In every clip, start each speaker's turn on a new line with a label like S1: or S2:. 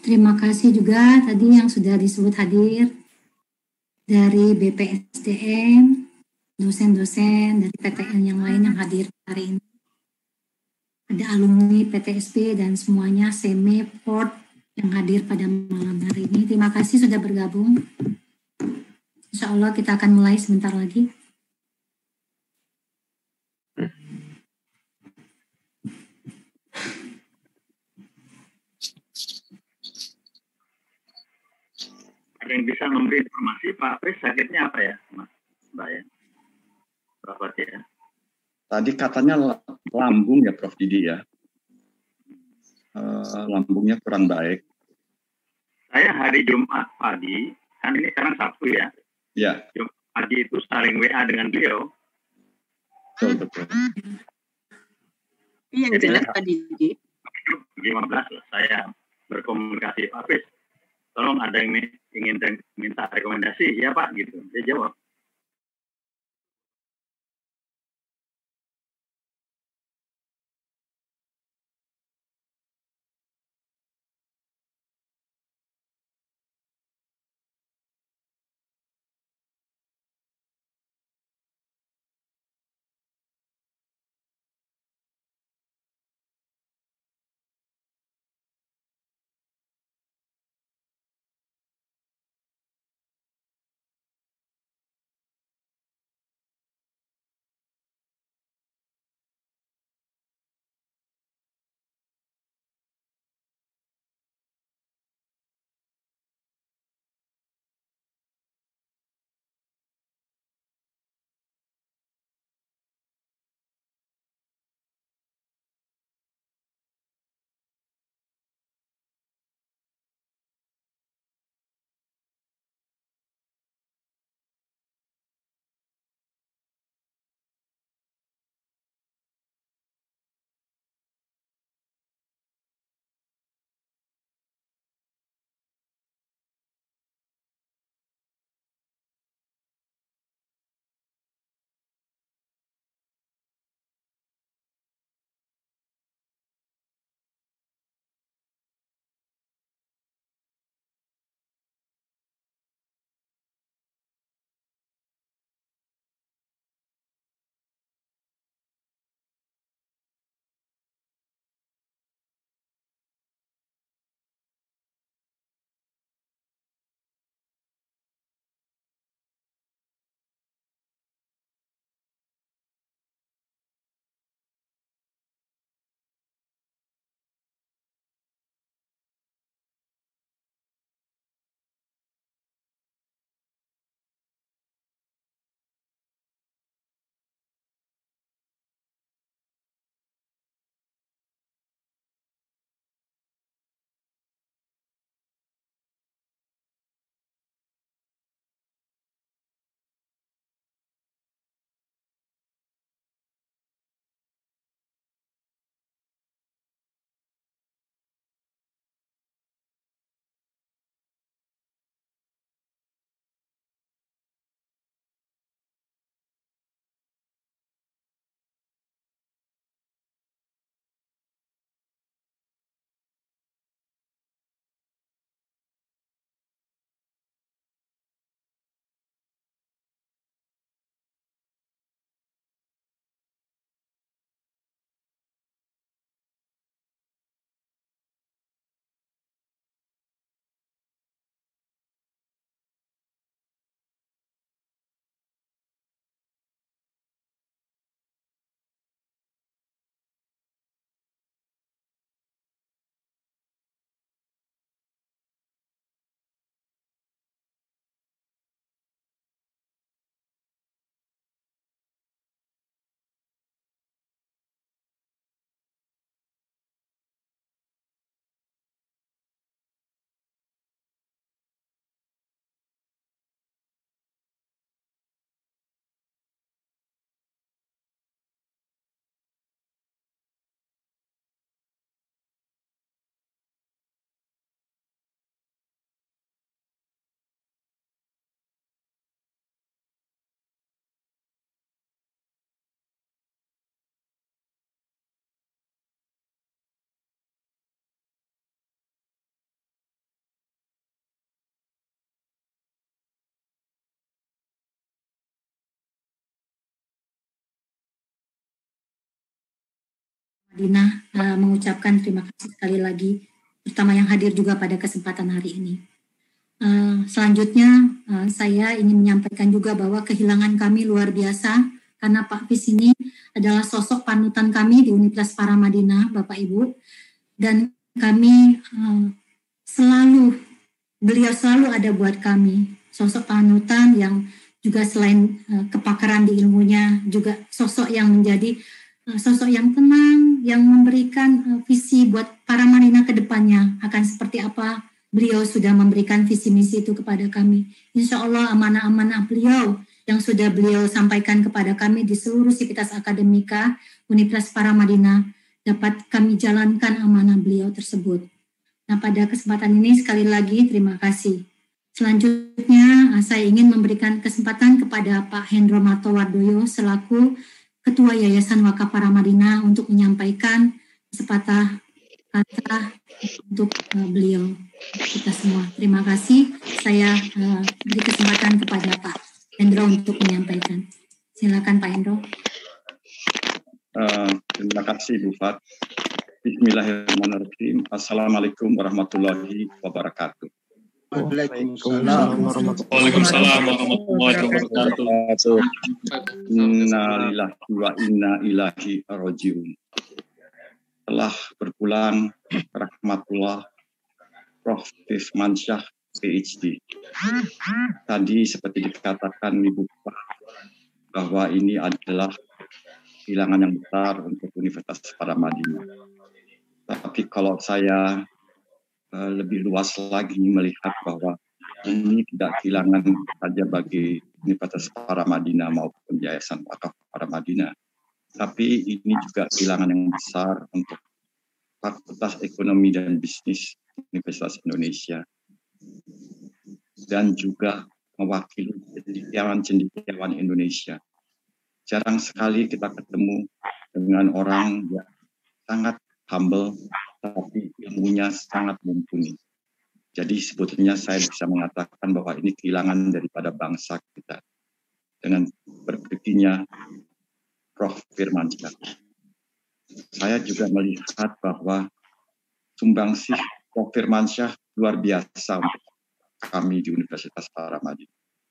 S1: Terima kasih juga tadi yang sudah disebut hadir dari BPSDM, dosen-dosen dari PTN yang lain yang hadir hari ini. Ada alumni PTSP dan semuanya SEME, Port yang hadir pada malam hari ini. Terima kasih sudah bergabung. Insya Allah kita akan mulai sebentar lagi.
S2: Ada yang bisa memberi informasi Pak Pris sakitnya apa ya, Mbak ya? Berapa ya?
S3: Tadi katanya lambung ya Prof Didi ya. Lambungnya kurang baik.
S2: Saya hari Jumat pagi, kan ini sekarang Sabtu ya.
S3: Iya.
S2: Jumat pagi itu saling WA dengan beliau.
S3: Betul.
S4: Yang jelas Pak Didi.
S2: 15 saya berkomunikasi Pak Pris. Tolong ada yang ingin minta rekomendasi, ya Pak gitu. Dia jawab,
S1: Madinah mengucapkan terima kasih sekali lagi, terutama yang hadir juga pada kesempatan hari ini. Selanjutnya saya ingin menyampaikan juga bahwa kehilangan kami luar biasa karena Pak Pis ini adalah sosok panutan kami di Universitas Paramadina, Bapak Ibu, dan kami beliau selalu ada buat kami, sosok panutan yang juga selain kepakaran di ilmunya, juga sosok yang menjadi sosok yang tenang, yang memberikan visi buat Paramadina ke depannya akan seperti apa. Beliau sudah memberikan visi misi itu kepada kami. Insya Allah amanah-amanah beliau yang sudah beliau sampaikan kepada kami di seluruh sivitas akademika Universitas Paramadina dapat kami jalankan amanah beliau tersebut. Nah, pada kesempatan ini sekali lagi terima kasih. Selanjutnya saya ingin memberikan kesempatan kepada Pak Hendro Martowardoyo selaku Ketua Yayasan Wakaf Paramadina untuk menyampaikan sepatah kata untuk beliau kita semua. Terima kasih. Saya beri kesempatan kepada Pak Hendro untuk menyampaikan. Silakan Pak Hendro.
S3: Terima kasih Bu Fat. Bismillahirrahmanirrahim. Assalamualaikum warahmatullahi wabarakatuh.
S4: Waalaikumsalam warahmatullahi wabarakatuh.
S3: Inna lillahi wa inna ilaihi rajiun. Telah berpulang rahmatullah Prof. Firmansyah PhD. Tadi seperti dikatakan Ibu bahwa ini adalah kehilangan yang besar untuk Universitas Paramadina. Tapi kalau saya lebih luas lagi melihat bahwa ini tidak kehilangan saja bagi Universitas Paramadina maupun Yayasan Wakaf Paramadina, tapi ini juga kehilangan yang besar untuk Fakultas Ekonomi dan Bisnis Universitas Indonesia dan juga mewakili cendekiawan Indonesia. Jarang sekali kita ketemu dengan orang yang sangat humble, tapi ilmunya sangat mumpuni. Jadi sebetulnya saya bisa mengatakan bahwa ini kehilangan daripada bangsa kita dengan berperginya Prof. Firmansyah. Saya juga melihat bahwa sumbangsih Prof. Firmansyah luar biasa untuk kami di Universitas Paramadina.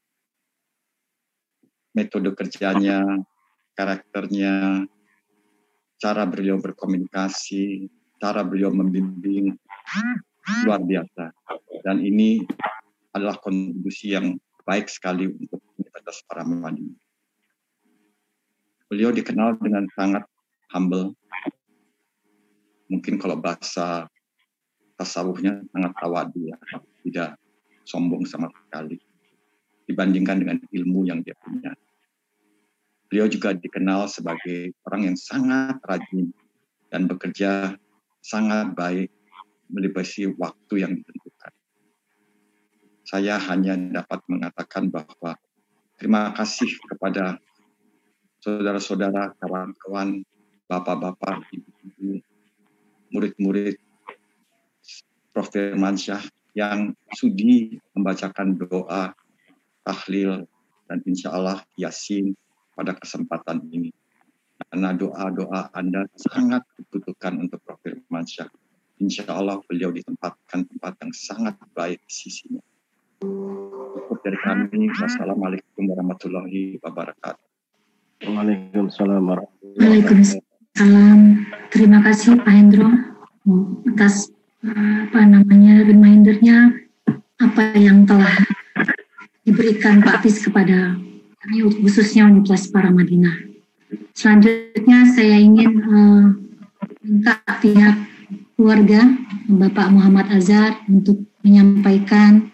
S3: Metode kerjanya, karakternya, cara beliau berkomunikasi, cara beliau membimbing luar biasa. Dan ini adalah kontribusi yang baik sekali untuk Universitas Paramadina. Beliau dikenal dengan sangat humble. Mungkin kalau bahasa tasawufnya sangat tawadu, ya, tidak sombong sama sekali dibandingkan dengan ilmu yang dia punya. Beliau juga dikenal sebagai orang yang sangat rajin dan bekerja sangat baik melibatkan waktu yang ditentukan. Saya hanya dapat mengatakan bahwa terima kasih kepada saudara-saudara, kawan-kawan, bapak-bapak, ibu-ibu, murid-murid Prof. Firmansyah yang sudi membacakan doa, tahlil, dan insya Allah Yasin pada kesempatan ini. Karena doa-doa Anda sangat dibutuhkan untuk Prof. Firmansyah. Insya Allah beliau ditempatkan tempat yang sangat baik di sisinya. Cukup dari kami. Wassalamualaikum warahmatullahi wabarakatuh.
S4: Waalaikumsalam warahmatullahi
S1: wabarakatuh. Waalaikumsalam. Terima kasih Pak Hendro atas remindernya apa yang telah diberikan Pak Pis kepada kami khususnya Universitas Paramadina. Selanjutnya saya ingin minta pihak keluarga Bapak Muhammad Azhar untuk menyampaikan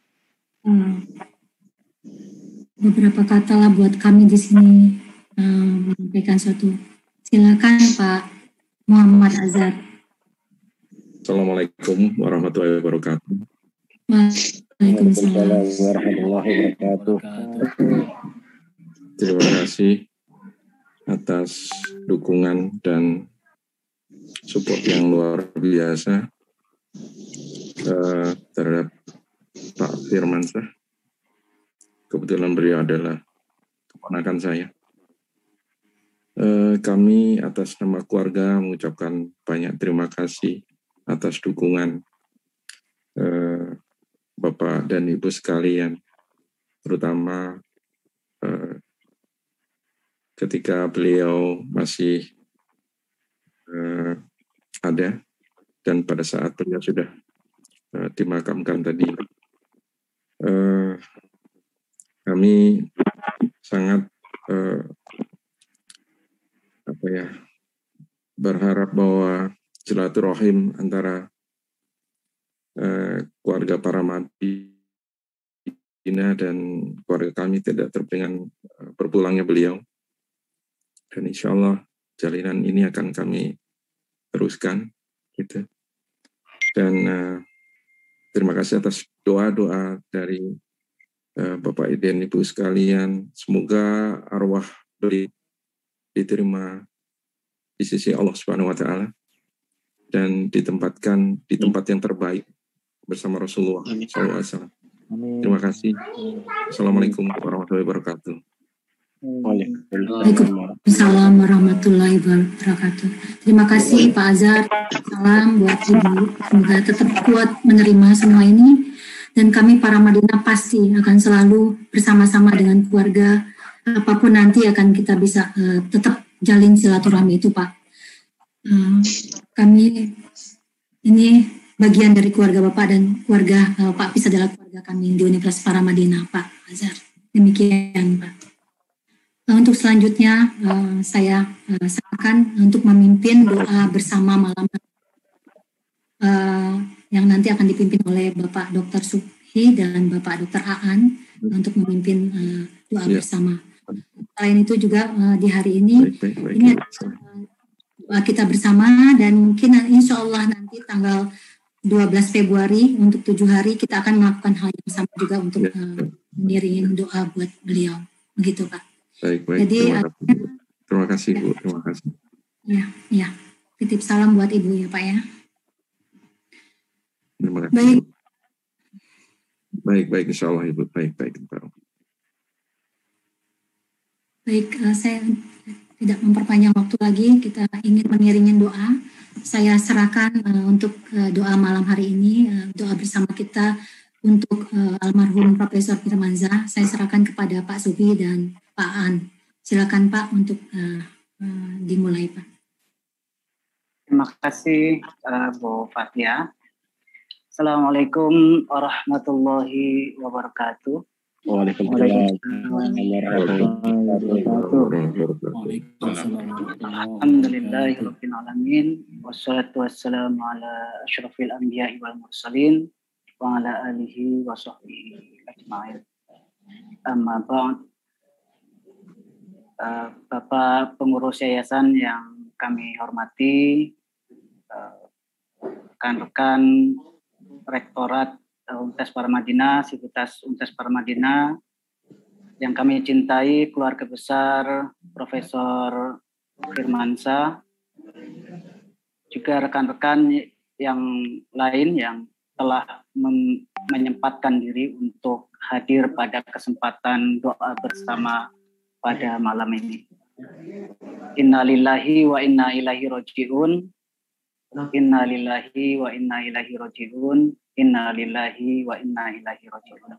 S1: beberapa kata lah buat kami di sini menyampaikan suatu. Silakan Pak Muhammad Azhar.
S5: Assalamualaikum warahmatullahi wabarakatuh.
S1: Waalaikumsalam
S4: warahmatullahi wabarakatuh.
S5: Terima kasih atas dukungan dan support yang luar biasa terhadap Pak Firmansyah. Kebetulan beliau adalah keponakan saya. Kami atas nama keluarga mengucapkan banyak terima kasih atas dukungan Bapak dan Ibu sekalian, terutama ketika beliau masih ada dan pada saat beliau sudah dimakamkan tadi. Kami sangat berharap bahwa silaturahim antara keluarga Paramadina dan keluarga kami tidak terpingan berpulangnya beliau, dan insya Allah jalinan ini akan kami teruskan gitu. Dan terima kasih atas doa-doa dari Bapak dan Ibu sekalian. Semoga arwah beliau diterima di sisi Allah Subhanahu wa taala dan ditempatkan di tempat yang terbaik bersama Rasulullah SAW. Terima kasih. Assalamualaikum warahmatullahi wabarakatuh.
S1: Waalaikumsalam warahmatullahi wabarakatuh. Terima kasih Pak Azhar. Salam buat Ibu. Semoga tetap kuat menerima semua ini. Dan kami para Madinah pasti akan selalu bersama-sama dengan keluarga. Apapun nanti akan kita bisa tetap jalin silaturahmi itu Pak. Kami ini bagian dari keluarga Bapak dan keluarga Pak Hafiz adalah keluarga kami di Universitas Paramadina Pak Azhar. Demikian Pak. Untuk selanjutnya saya serahkan untuk memimpin doa bersama malam yang nanti akan dipimpin oleh Bapak Dr. Subhi dan Bapak Dr. Aan untuk memimpin doa bersama. Selain itu juga di hari ini ini doa kita bersama dan mungkin insya Allah nanti tanggal 12 Februari untuk 7 hari kita akan melakukan hal yang sama juga untuk mengiringin doa buat beliau. Begitu Pak.
S5: Baik.
S1: Jadi
S5: terima kasih Bu, terima kasih.
S1: Ya. Titip salam buat Ibu ya Pak ya.
S5: Terima kasih. Baik, insya Allah Ibu. Baik.
S1: Baik, saya tidak memperpanjang waktu lagi. Kita ingin mengiringin doa. Saya serahkan untuk doa malam hari ini, doa bersama kita untuk almarhum Profesor Firmansyah. Saya serahkan kepada Pak Subhi dan Pak Aan. Silakan Pak untuk dimulai Pak.
S6: Terima kasih Bu Fathia. Assalamualaikum warahmatullahi wabarakatuh.
S4: Waalaikumsalam warahmatullahi wabarakatuh.
S6: Alhamdulillahirabbil alamin wassalatu wassalamu ala asyrafil anbiya'i wal mursalin wa ala alihi wa sahbihi ajma'in. Amma ba'd. Bapak pengurus yayasan yang kami hormati, rekan-rekan Rektorat Universitas Paramadina, Sivitas Universitas Paramadina, yang kami cintai, keluarga besar Profesor Firmansyah, juga rekan-rekan yang lain yang telah menyempatkan diri untuk hadir pada kesempatan doa bersama pada malam ini. Innalillahi wa inna ilaihi raji'un. Innalillahi wa inna ilaihi raji'un. Innalillahi wa inna ilaihi raji'un.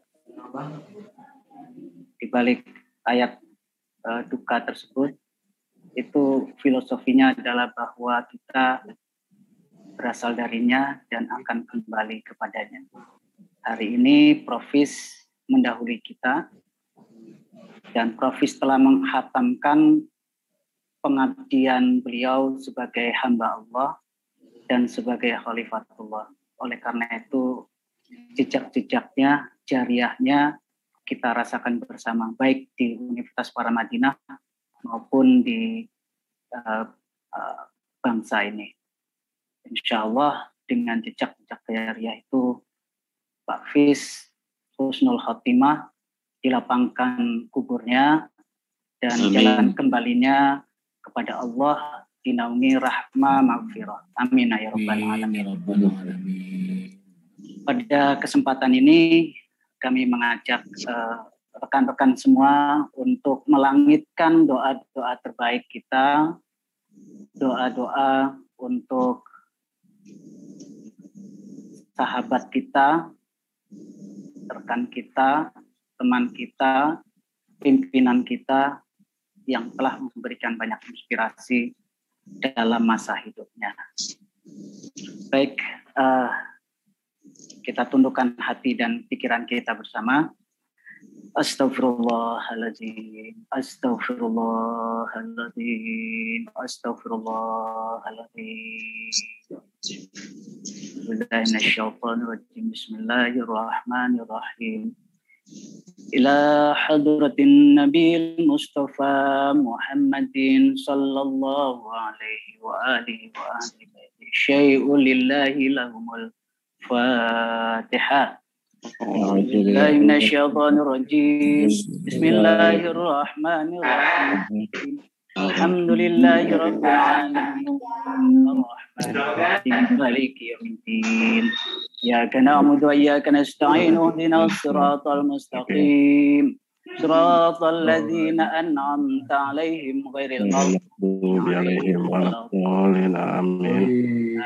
S6: Di balik ayat duka tersebut, itu filosofinya adalah bahwa kita berasal darinya dan akan kembali kepadanya. Hari ini Profis mendahului kita, dan Profis telah menghatamkan pengabdian beliau sebagai hamba Allah dan sebagai khalifatullah. Oleh karena itu, jejak-jejaknya, jariahnya kita rasakan bersama, baik di Universitas Paramadina maupun di bangsa ini. Insya Allah dengan jejak-jejak jariah itu, Pak Fis husnul khotimah, dilapangkan kuburnya dan jalan kembalinya kepada Allah dinaungi rahmah maghfirah. Amin ya rabbal alamin. Pada kesempatan ini kami mengajak rekan-rekan semua untuk melangitkan doa-doa terbaik kita, doa-doa untuk sahabat kita, rekan kita, teman kita, pimpinan kita yang telah memberikan banyak inspirasi dalam masa hidupnya. Baik, kita tundukkan hati dan pikiran kita bersama. Astaghfirullahaladzim, astaghfirullahaladzim, astaghfirullahaladzim. Bismillahirrahmanirrahim. Ila hadratin Nabil Mustafa Muhammadin sallallahu alaihi wa alihi wa alihi syai'u lillahi lahumul Fatihah. A'udzubillahi minasyaitonir rajim. Bismillahirrahmanirrahim. Alhamdulillahi rabbil alamin. Arrahmanirrahim. Maliki yaumiddin. Iyyaka na'budu wa iyyaka nasta'in. Ihdinas siratal mustaqim. Siratal ladzina an'amta 'alaihim ghairil maghdubi 'alaihim waladdallin. Amin.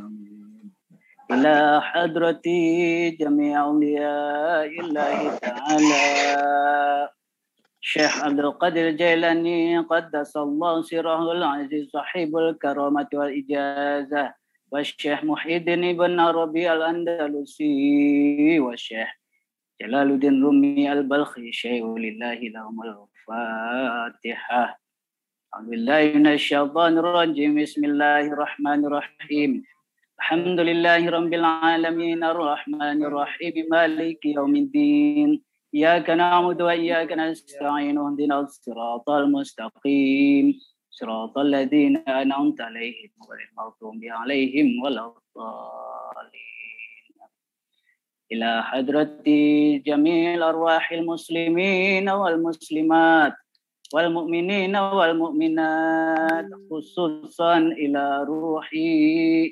S6: Ila hadrati jami' awliyaillahi ta'ala Syekh Abdul Qadir Jailani qaddasallahu sirrahul aziz sahibul karamati wal ijazah wa Syekh Muhyiddin ibn Arabi al-Andalusi wa Syekh Jalaluddin Rumi al-Balkhi syai'u lillahi lahumul Fatihah. A'udzubillahi minasyaitonir rajim. Bismillahirrahmanirrahim. Alhamdulillahi rabbil alamin arrahmanir rahim maliki yaumiddin iyyaka na'budu wa iyyaka nasta'in ihdinas siratal mustaqim siratal ladzina an'amta 'alaihim ghairil maghdubi 'alaihim waladdallin. Ila hadrati jamil arwahil muslimin wal muslimat wal mu'minina wal mu'minat khususan ila ruhi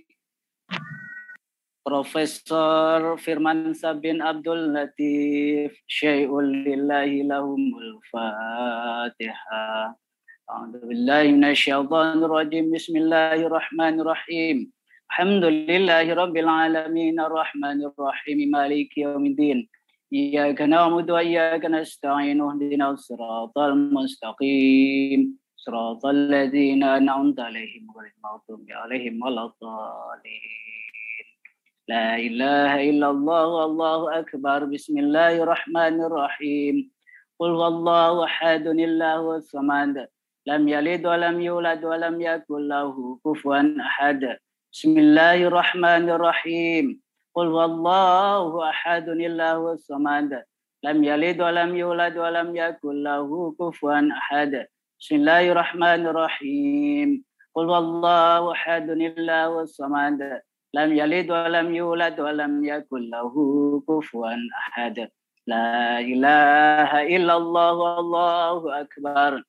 S6: Profesor Firman Sabin Abdul Latif syai'ul lillahi lahumul Fatihah. A'udzubillahi minasyaitonir rajim. Bismillahirrahmanirrahim. Alhamdulillahi rabbil alamin arrahmanir rahim maliki yaumiddin. Iyyaka na'budu wa iyyaka nasta'in ihdinas siratal mustaqim. Siratal ladzina an'amta 'alaihim ghairil maghdubi 'alaihim waladdallin. La ilaha illallah wallahu akbar. Bismillahirrahmanirrahim. Qul huwallahu ahadun Allahus samad. Lam yalid wa lam yulad wa lam yakul lahu kufuwan ahad. Bismillahirrahmanirrahim. Qul huwallahu ahadun Allahus samad. Lam yalid wa lam yulad wa lam yakul lahu kufuwan ahad. Bismillahirrahmanirrahim. Qul huwallahu ahadun Allahus samad. Lam yalid wa lam yulad wa lam yakul lahu kufuwan ahad. La ilaha illallah wallahu akbar.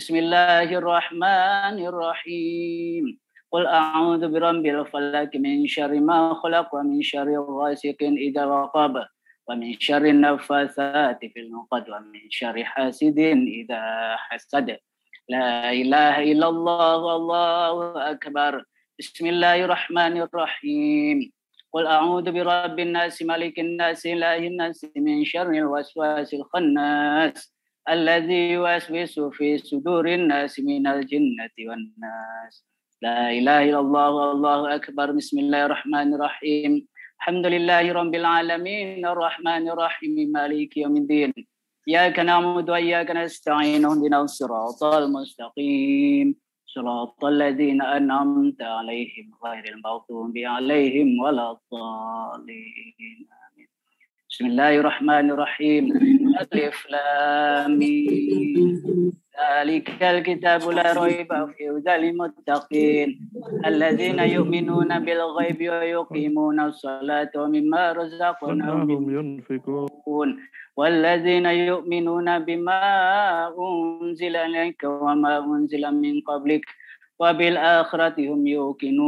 S6: Bismillahirrahmanirrahim. Qul a'udzu birabbil falaq min syarri ma khalaq wa min syarri ghasiqin idza waqab wa min syarri nafatsati fil 'uqad wa min syarri hasidin idza hasad. La ilaha illallah wallahu akbar. Bismillahirrahmanirrahim. Qul a'udzu birabbin nas malikin nas ilahin nas min syarril waswasil khannas alladzi yuwaswisu fi sudurin nas minal jinnati wan nas. La ilaha illallah wallahu akbar. Bismillahirrahmanirrahim. Alhamdulillahi rabbil alamin arrahmanir rahim maliki yaumiddin. Iyyaka na'budu wa iyyaka nasta'in ihdinas siratal mustaqim. Siratal ladzina an'amta 'alaihim ghairil maghdubi 'alaihim waladdallin. Amin. Bismillahirrahmanirrahim. Alif lam mim. Dzalikal kitabu la raiba fihi hudal muttaqin alladzina yu'minuna bil ghaibi wa yuqimuna as-salata wa mimma razaqnahum yunfiqun walladzina yu'minuna bima unzila ilayka wa ma unzila min qablik wa bil akhirati hum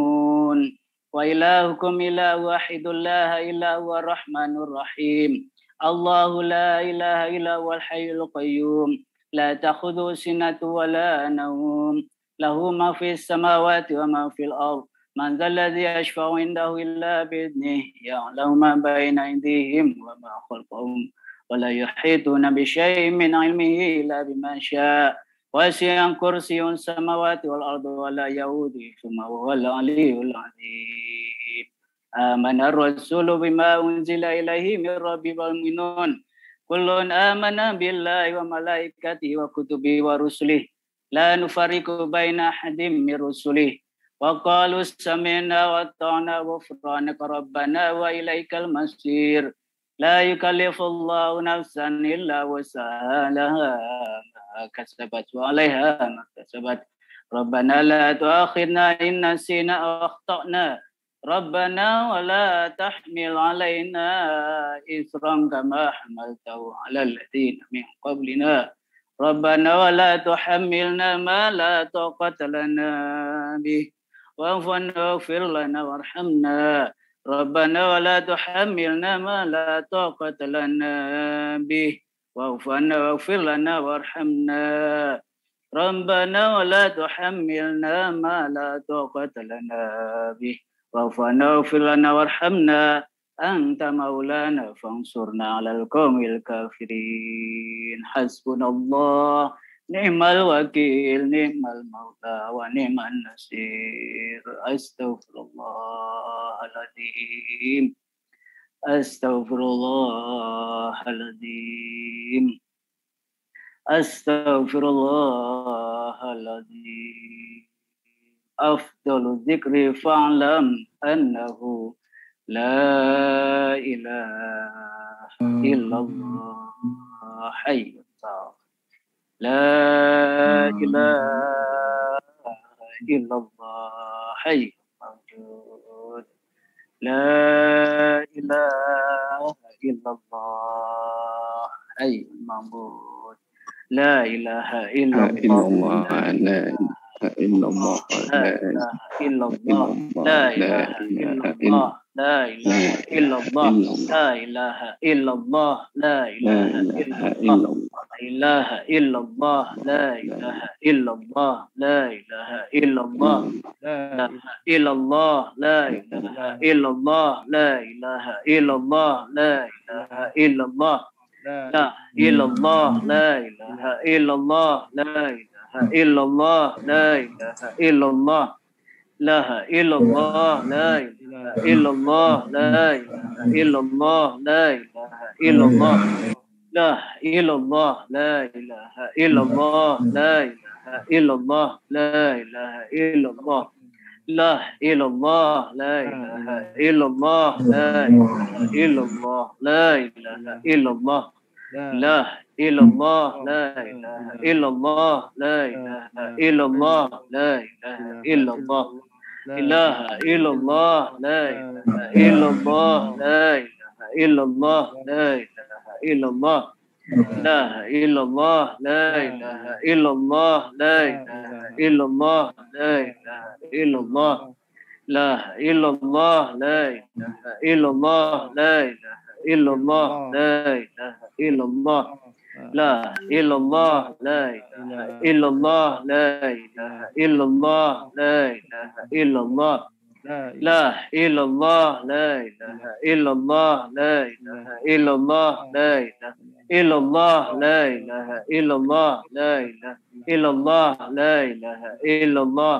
S6: yuqinun wa ilahukum ilahu wahidul la ilaha illa huwa rahmanur rahim. الله لا إله إلا هو الحي القيوم لا تأخذه سنة ولا نوم له ما في السماوات وما في الأرض من ذا الذي يشفع عنده إلا بإذنه يعلم ما بين أيديهم وما خلفهم ولا يحيطون بشيء من علمه إلا بما شاء وسع كرسي السماوات والأرض ولا يؤوده ثم هو العلي العظيم آمن الرسول بما أنزل إليه من ربه والمؤمنون كل آمن بالله وملائكته وكتبه ورسله لا نفرق بين أحد من رسله وقالوا سمعنا وأطعنا غفرانك ربنا وإليك المصير لا يكلف الله نفسا إلا وسعها لها ما كسبت وعليها ما كسبت ربنا لا تؤاخذنا إن نسينا أو أخطأنا ربنا ولا تحمل علينا إصرا كما حملته على الذين من قبلنا ربنا ولا تحملنا ما لا طاقة لنا به واعف عنا واغفر لنا وارحمنا ربنا ولا تحملنا ما لا طاقة لنا به واعف عنا واغفر لنا وارحمنا ربنا ولا تحملنا ما لا طاقة لنا به واعف عنا واغفر لنا وارحمنا أنت مولانا فانصرنا على القوم الكافرين حسبنا الله نعم الوكيل نعم المولى ونعم النصير أستغفر الله العظيم أستغفر الله العظيم أستغفر الله العظيم أفضل الذكر فاعلم أنه لا إله إلا الله حي القيوم لا إله إلا الله حي الموجود لا إله إلا الله حي المعبود لا إله إلا الله
S4: لا إلا الله
S6: لا إله إلا الله لا إله إلا الله لا إله إلا الله لا إله إلا الله لا إله إلا الله لا إله إلا الله لا إله إلا الله لا إله إلا الله لا إله إلا الله لا إله إلا الله لا إله إلا الله لا إله إلا الله لا إلا الله لا إله إلا الله لا إله إلا الله لا إله إلا الله لا إله إلا الله لا إله إلا الله لا إله إلا الله لا إله إلا الله لا إله إلا الله لا إله إلا الله لا إله إلا الله لا إله إلا الله لا إله إلا الله لا إله إلا الله لا إله إلا الله لا إله إلا الله لا إلا الله لا إله إلا الله لا إله إلا الله لا إله إلا الله إله إلا الله لا إله إلا الله لا إله إلا الله لا إله إلا الله لا إلا الله لا إله إلا الله لا إله إلا الله لا إله إلا الله لا إلا الله لا إله إلا الله لا إله إلا الله لا إله إلا الله لا إلا الله لا إله إلا الله لا إله إلا الله لا إله إلا الله لا إلا الله لا إله إلا الله لا إله إلا الله لا إله إلا الله لا إله إلا الله لا إله إلا الله لا إله إلا الله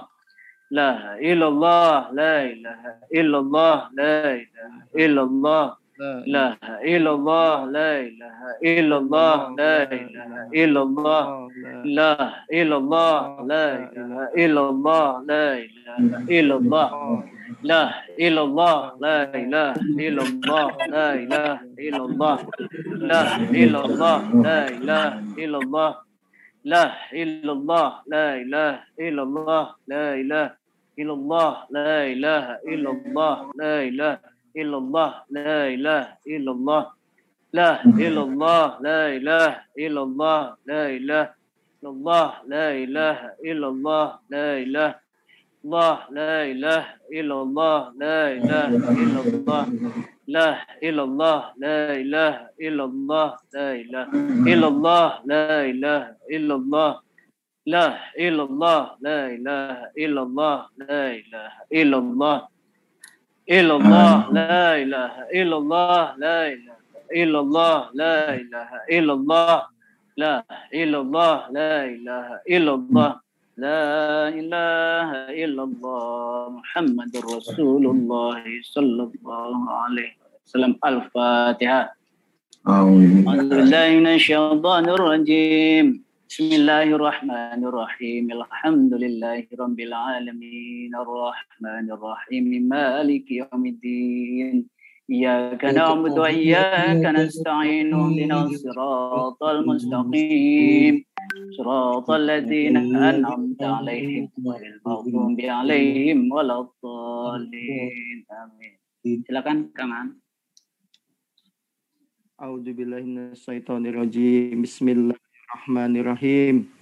S6: لا إلا الله لا إله إلا الله لا إله إلا الله لا إلا الله لا إله إلا الله لا إله إلا الله لا إلا الله لا إله إلا الله لا إله إلا الله لا إلا الله لا إله إلا الله لا إله إلا الله لا إلا الله لا إله إلا الله لا إلا الله لا إله إلا الله لا إله إلا الله لا إله إلا الله لا إله إلا الله لا إله إلا الله لا إلا الله لا إله إلا الله لا إله إلا الله لا إله إلا الله لا إله الله لا إله إلا الله لا إله إلا الله لا إلا الله لا إله إلا الله لا إله إلا الله لا إله إلا الله لا إلا الله لا إله إلا الله لا إله إلا الله إلا الله لا إله إلا الله لا إله إلا الله لا إله إلا الله لا إلا الله لا إله إلا الله لا إله إلا الله محمد رسول الله صلى الله عليه وسلم. الفاتحة. أعوذ بالله من الشيطان الرجيم. بسم الله الرحمن الرحيم. الحمد لله رب العالمين الرحمن الرحيم مالك يوم الدين إياك نعبد وإياك نستعين اهدنا الصراط المستقيم صراط الذين أنعمت عليهم غير المغضوب عليهم ولا الضالين. Amin. Silakan Kang An.
S7: A'udzubillahi minasyaitonirrajim. Bismillahirrahmanirrahim.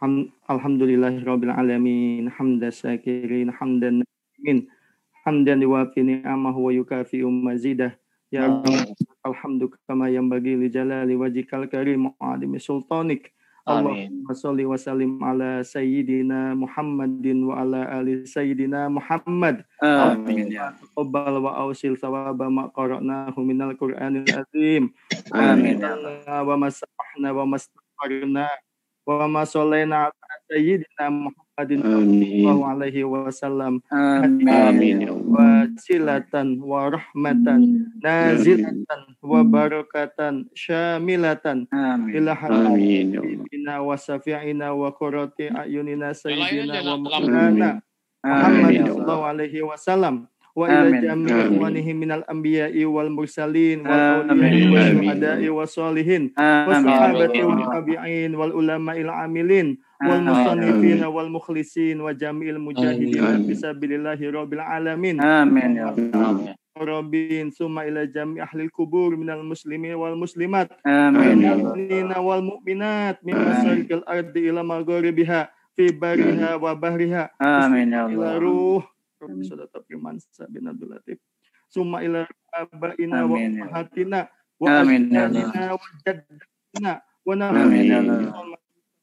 S7: Alhamdulillahirabbil alamin. Hamdan syakirin, hamdan na'imin, hamdan yuwafi ni'amahu wa yukafi'u mazidah. Ya Rabb, alhamdu kama yanbaghi li jalali wajhikal karim wa 'azimi sultanik. Allahumma sholli wa sallim ala sayyidina Muhammadin wa ala ali sayyidina Muhammad.
S6: Amin.
S7: Taqabbal wa awsil thawaba ma qara'nahu minal Qur'anil azim.
S6: Amin.
S7: Wa masahna wa mastaghfarna wa ma shallaina ala sayyidina Muhammadin sallallahu alaihi wasallam.
S6: Amin.
S7: Wasilatan wa rahmatan nazilatan wa barakatan syamilatan ila habibina wa safi'ina wa qurrati ayunina sayyidina wa maulana Muhammad sallallahu alaihi wasallam wa ila jami'i ikhwanihi minal anbiya'i wal mursalin wal awliya'i wal syuhada'i was sholihin was sahabati wal tabi'in wal ulama'il amilin wal musannifin wal mukhlisin wa jami'il mujahidin fisabilillahi rabbil alamin.
S6: Amin ya Allah.
S7: Rabbin summa ila jami' ahlil kubur minal muslimin wal muslimat
S6: Amin ya Allah.
S7: mu'minina wal mu'minat min masarikil ardi ila magharibiha fi bariha wa bahriha.
S6: Amin ya
S7: Ila
S6: Allah.
S7: ruh Rabbi sadaqat firman sabin Abdul Latif summa ila abaina wa
S6: Amin ya
S7: ummahatina wa
S6: Amin ya
S7: ajdadina wa jaddatina wa
S6: Amin ya
S7: nahnu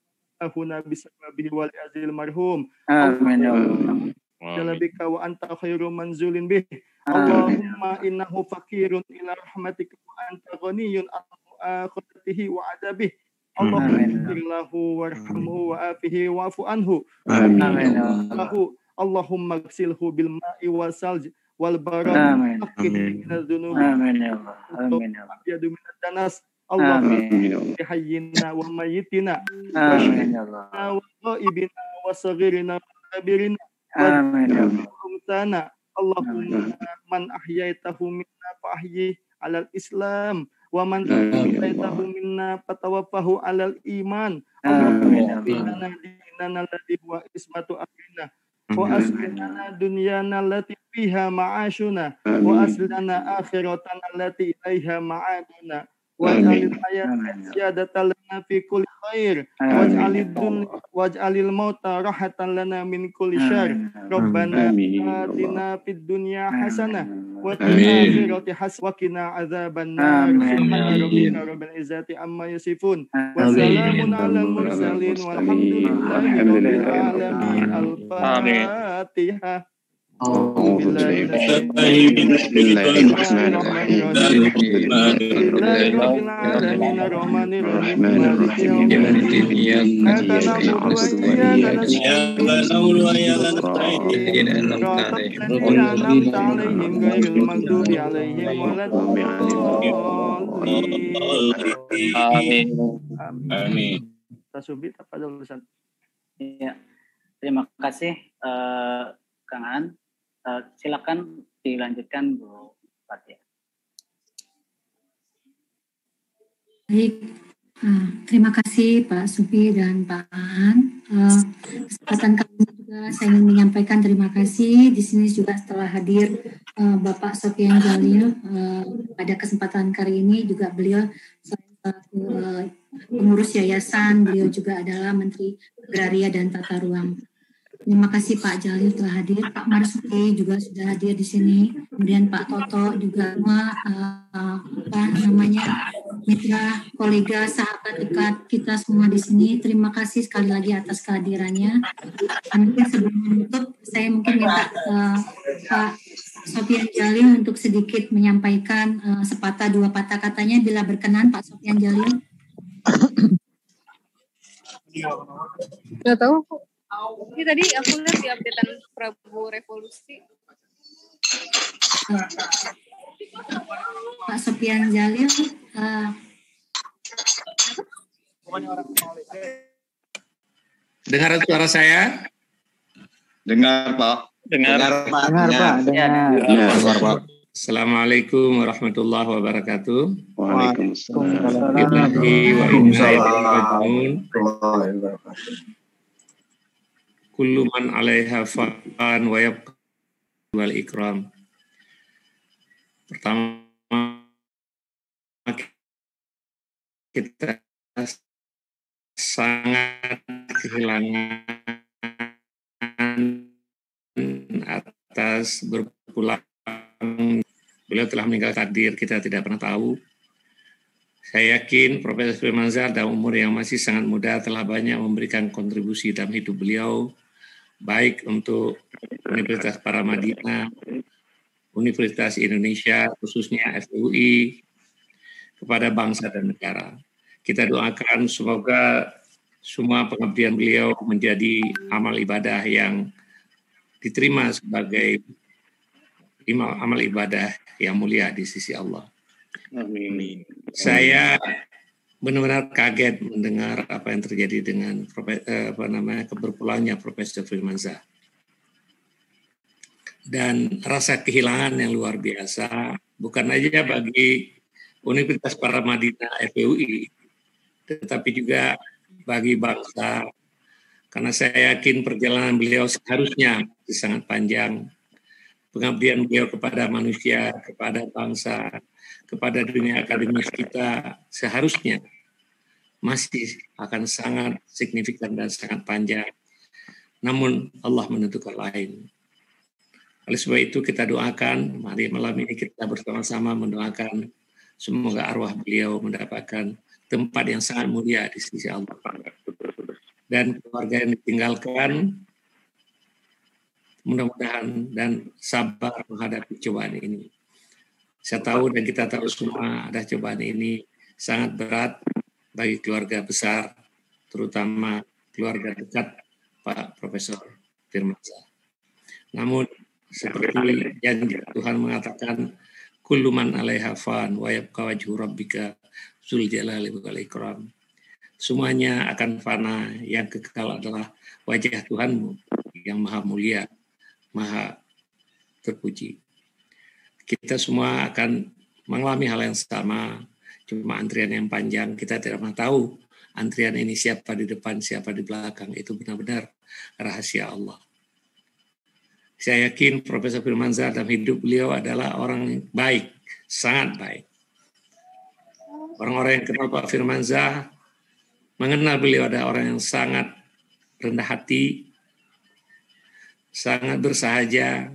S7: huna bisababihi wal azil marhum.
S6: Amin ya Allah.
S7: Jalabika wa anta khairu manzulin bih. Allahumma innahu fakirun ila rahmatika wa anta ghaniyun an akhiratihi wa adabih. Allahumma ighfirlahu warhamhu wa afihi wa'fu anhu.
S6: Amin ya Allah.
S7: Allahumma ghsilhu bil ma'i wal salj wal barad.
S6: Amin.
S7: Amin.
S6: Amin ya Allah. Amin ya Allah.
S7: Yadu min danas.
S6: Amin.
S7: Allahumma bihayyina wa mayyitina.
S6: Amin ya Allah.
S7: Wa ghaibina wa saghirina wa kabirina.
S6: Amin ya Allah.
S7: Sana Allahumma man ahyaitahu minna fa ahyi alal Islam wa man ahyaitahu minna fatawaffahu alal iman. Allahumma inna dinana alladhi huwa ismatu ahlina wa aslina dunyana allati fiha ma'ashuna wa aslina akhiratana allati ilaiha ma'aduna waj'alil hayata ziyadatan lana fi kulli khair waj'alil mauta rahatan lana min kulli syarr. Rabbana atina fid dunya hasanah wa fil akhirati hasanah wa qina adzabannar. Subhana rabbika rabbil izzati amma yasifun wa salamun alal mursalin walhamdulillahi rabbil alamin. Al-Fatihah.
S8: Amin.
S7: Tasubih apa tulisan?
S6: Ya, terima kasih Kang An. Silakan dilanjutkan Bu Fatia.
S1: Baik, terima kasih Pak Supi dan Pak Aan. Kesempatan kali ini juga saya ingin menyampaikan terima kasih. Di sini juga setelah hadir Bapak Sofyan Jalil. Pada kesempatan kali ini juga beliau selaku pengurus yayasan, beliau juga adalah Menteri Agraria dan Tata Ruang. Terima kasih Pak Jalil telah hadir, Pak Marsuki juga sudah hadir di sini, kemudian Pak Toto juga semua mitra, kolega, sahabat dekat kita semua di sini. Terima kasih sekali lagi atas kehadirannya. Mungkin sebelum menutup, saya mungkin minta Pak Sofyan Jalil untuk sedikit menyampaikan sepatah dua patah katanya bila berkenan, Pak Sofyan Jalil.
S8: Nggak tahu. Ini tadi aku lihat di updatean Prabowo Revolusi.
S1: Pak Sofyan Jalil.
S9: Dengar suara saya?
S3: Dengar, Pak.
S2: Dengar, Pak.
S9: Dengar, Pak. Assalamualaikum warahmatullahi wabarakatuh.
S4: Waalaikumsalam.
S9: Kullu man 'alaiha fan wa yabqa wal ikram. Pertama, kita sangat kehilangan atas berpulang. Beliau telah meninggal takdir, kita tidak pernah tahu. Saya yakin Profesor Firmansyah dalam umur yang masih sangat muda telah banyak memberikan kontribusi dalam hidup beliau, baik untuk Universitas Paramadina, Universitas Indonesia, khususnya FUI, kepada bangsa dan negara. Kita doakan semoga semua pengabdian beliau menjadi amal ibadah yang diterima sebagai amal ibadah yang mulia di sisi Allah.
S2: Amin.
S9: Saya benar-benar kaget mendengar apa yang terjadi dengan berpulangnya Profesor Firmansyah. Dan rasa kehilangan yang luar biasa, bukan aja bagi Universitas Paramadina FUI, tetapi juga bagi bangsa, karena saya yakin perjalanan beliau seharusnya sangat panjang. Pengabdian beliau kepada manusia, kepada bangsa, kepada dunia akademis kita seharusnya masih akan sangat signifikan dan sangat panjang. Namun Allah menentukan lain. Oleh sebab itu kita doakan, mari malam ini kita bersama-sama mendoakan semoga arwah beliau mendapatkan tempat yang sangat mulia di sisi Allah. Dan keluarga yang ditinggalkan mudah-mudahan dan sabar menghadapi cobaan ini. Saya tahu dan kita tahu semua ada cobaan ini sangat berat bagi keluarga besar, terutama keluarga dekat Pak Profesor Firmansyah. Namun seperti janji Tuhan mengatakan, kullu man 'alaiha fan wa yabqa wajhu rabbika dzul jalali wal ikram. Semuanya akan fana, yang kekal adalah wajah Tuhanmu yang maha mulia, maha terpuji. Kita semua akan mengalami hal yang sama, cuma antrian yang panjang, kita tidak pernah tahu antrian ini siapa di depan, siapa di belakang, itu benar-benar rahasia Allah. Saya yakin Profesor Firmansyah dalam hidup beliau adalah orang yang baik, sangat baik. Orang-orang yang kenal Pak Firmansyah mengenal beliau ada orang yang sangat rendah hati, sangat bersahaja.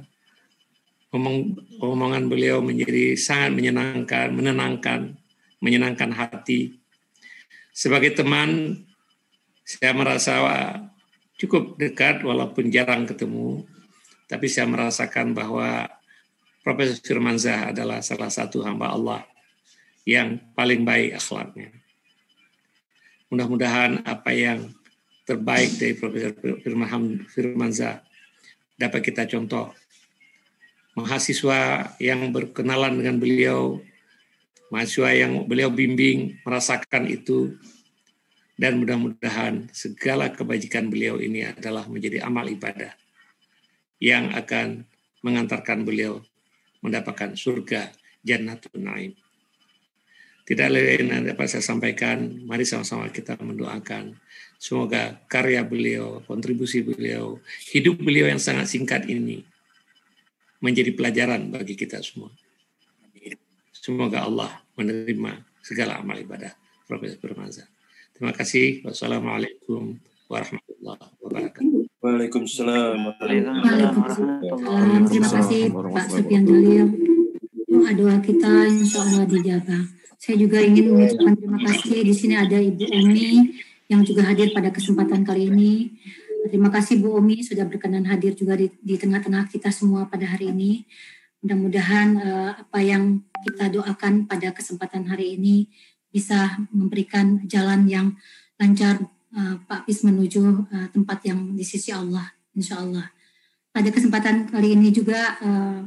S9: Omongan beliau menjadi sangat menyenangkan, menyenangkan hati. Sebagai teman, saya merasa cukup dekat walaupun jarang ketemu, tapi saya merasakan bahwa Profesor Firmansyah adalah salah satu hamba Allah yang paling baik akhlaknya. Mudah-mudahan apa yang terbaik dari Profesor Firmansyah dapat kita contoh. Mahasiswa yang berkenalan dengan beliau, mahasiswa yang beliau bimbing merasakan itu, dan mudah-mudahan segala kebajikan beliau ini adalah menjadi amal ibadah yang akan mengantarkan beliau mendapatkan surga Jannatul Naim. Tidak lain yang dapat saya sampaikan, mari sama-sama kita mendoakan semoga karya beliau, kontribusi beliau, hidup beliau yang sangat singkat ini menjadi pelajaran bagi kita semua. Semoga Allah menerima segala amal ibadah Profesor Firmansyah. Terima kasih. Wassalamualaikum warahmatullahi wabarakatuh.
S10: Waalaikumsalam.
S1: Waalaikumsalam. Terima kasih Pak Sofian Jalil. Doa kita insya Allah dijabah. Saya juga ingin mengucapkan terima kasih. Di sini ada Ibu Umi yang juga hadir pada kesempatan kali ini. Terima kasih Bu Umi sudah berkenan hadir juga di tengah-tengah kita semua pada hari ini. Mudah-mudahan apa yang kita doakan pada kesempatan hari ini bisa memberikan jalan yang lancar Pak Pis menuju tempat yang di sisi Allah, insya Allah. Pada kesempatan kali ini juga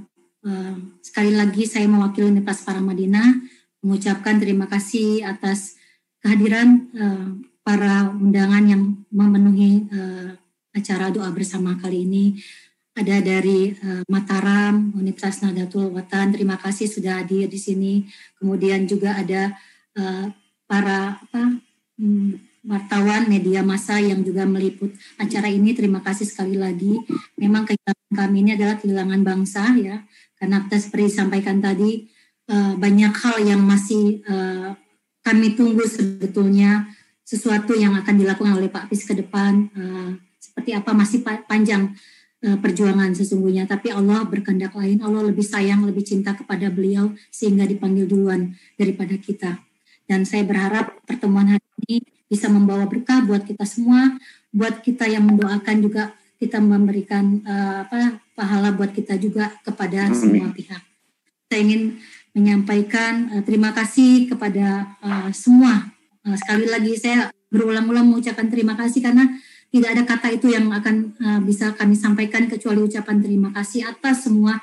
S1: sekali lagi saya mewakili Universitas Paramadina mengucapkan terima kasih atas kehadiran para undangan yang memenuhi acara doa bersama kali ini. Ada dari Mataram, Universitas Nahdlatul Watan, terima kasih sudah hadir di sini. Kemudian juga ada para wartawan media massa yang juga meliput acara ini. Terima kasih sekali lagi. Memang kehilangan kami ini adalah kehilangan bangsa ya, karena seperti disampaikan tadi banyak hal yang masih kami tunggu sebetulnya, sesuatu yang akan dilakukan oleh Pak Pis ke depan. Seperti apa masih panjang perjuangan sesungguhnya, tapi Allah berkehendak lain. Allah lebih sayang, lebih cinta kepada beliau sehingga dipanggil duluan daripada kita. Dan saya berharap pertemuan hari ini bisa membawa berkah buat kita semua, buat kita yang mendoakan juga kita memberikan pahala buat kita juga kepada semua pihak. Saya ingin menyampaikan terima kasih kepada semua. Sekali lagi saya berulang-ulang mengucapkan terima kasih karena tidak ada kata itu yang akan bisa kami sampaikan kecuali ucapan terima kasih atas semua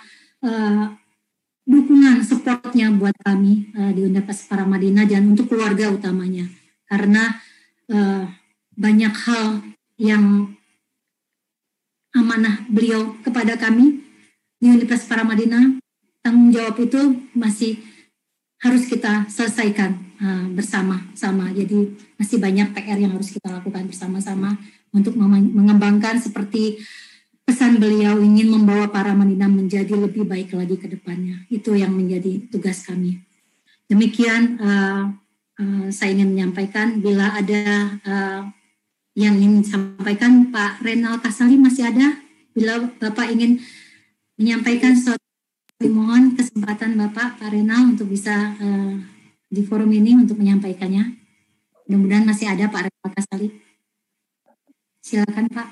S1: dukungan, supportnya buat kami di Universitas Paramadina dan untuk keluarga utamanya. Karena banyak hal yang amanah beliau kepada kami di Universitas Paramadina, tanggung jawab itu masih harus kita selesaikan bersama-sama. Jadi masih banyak PR yang harus kita lakukan bersama-sama untuk mengembangkan seperti pesan beliau ingin membawa Paramadina menjadi lebih baik lagi ke depannya. Itu yang menjadi tugas kami. Demikian saya ingin menyampaikan. Bila ada yang ingin disampaikan, Pak Renal Kasali masih ada? Bila Bapak ingin menyampaikan sesuatu, mohon kesempatan Bapak, Pak Renal, untuk bisa di forum ini untuk menyampaikannya. Mudah-mudahan masih ada Pak Renal Kasali. Silakan Pak.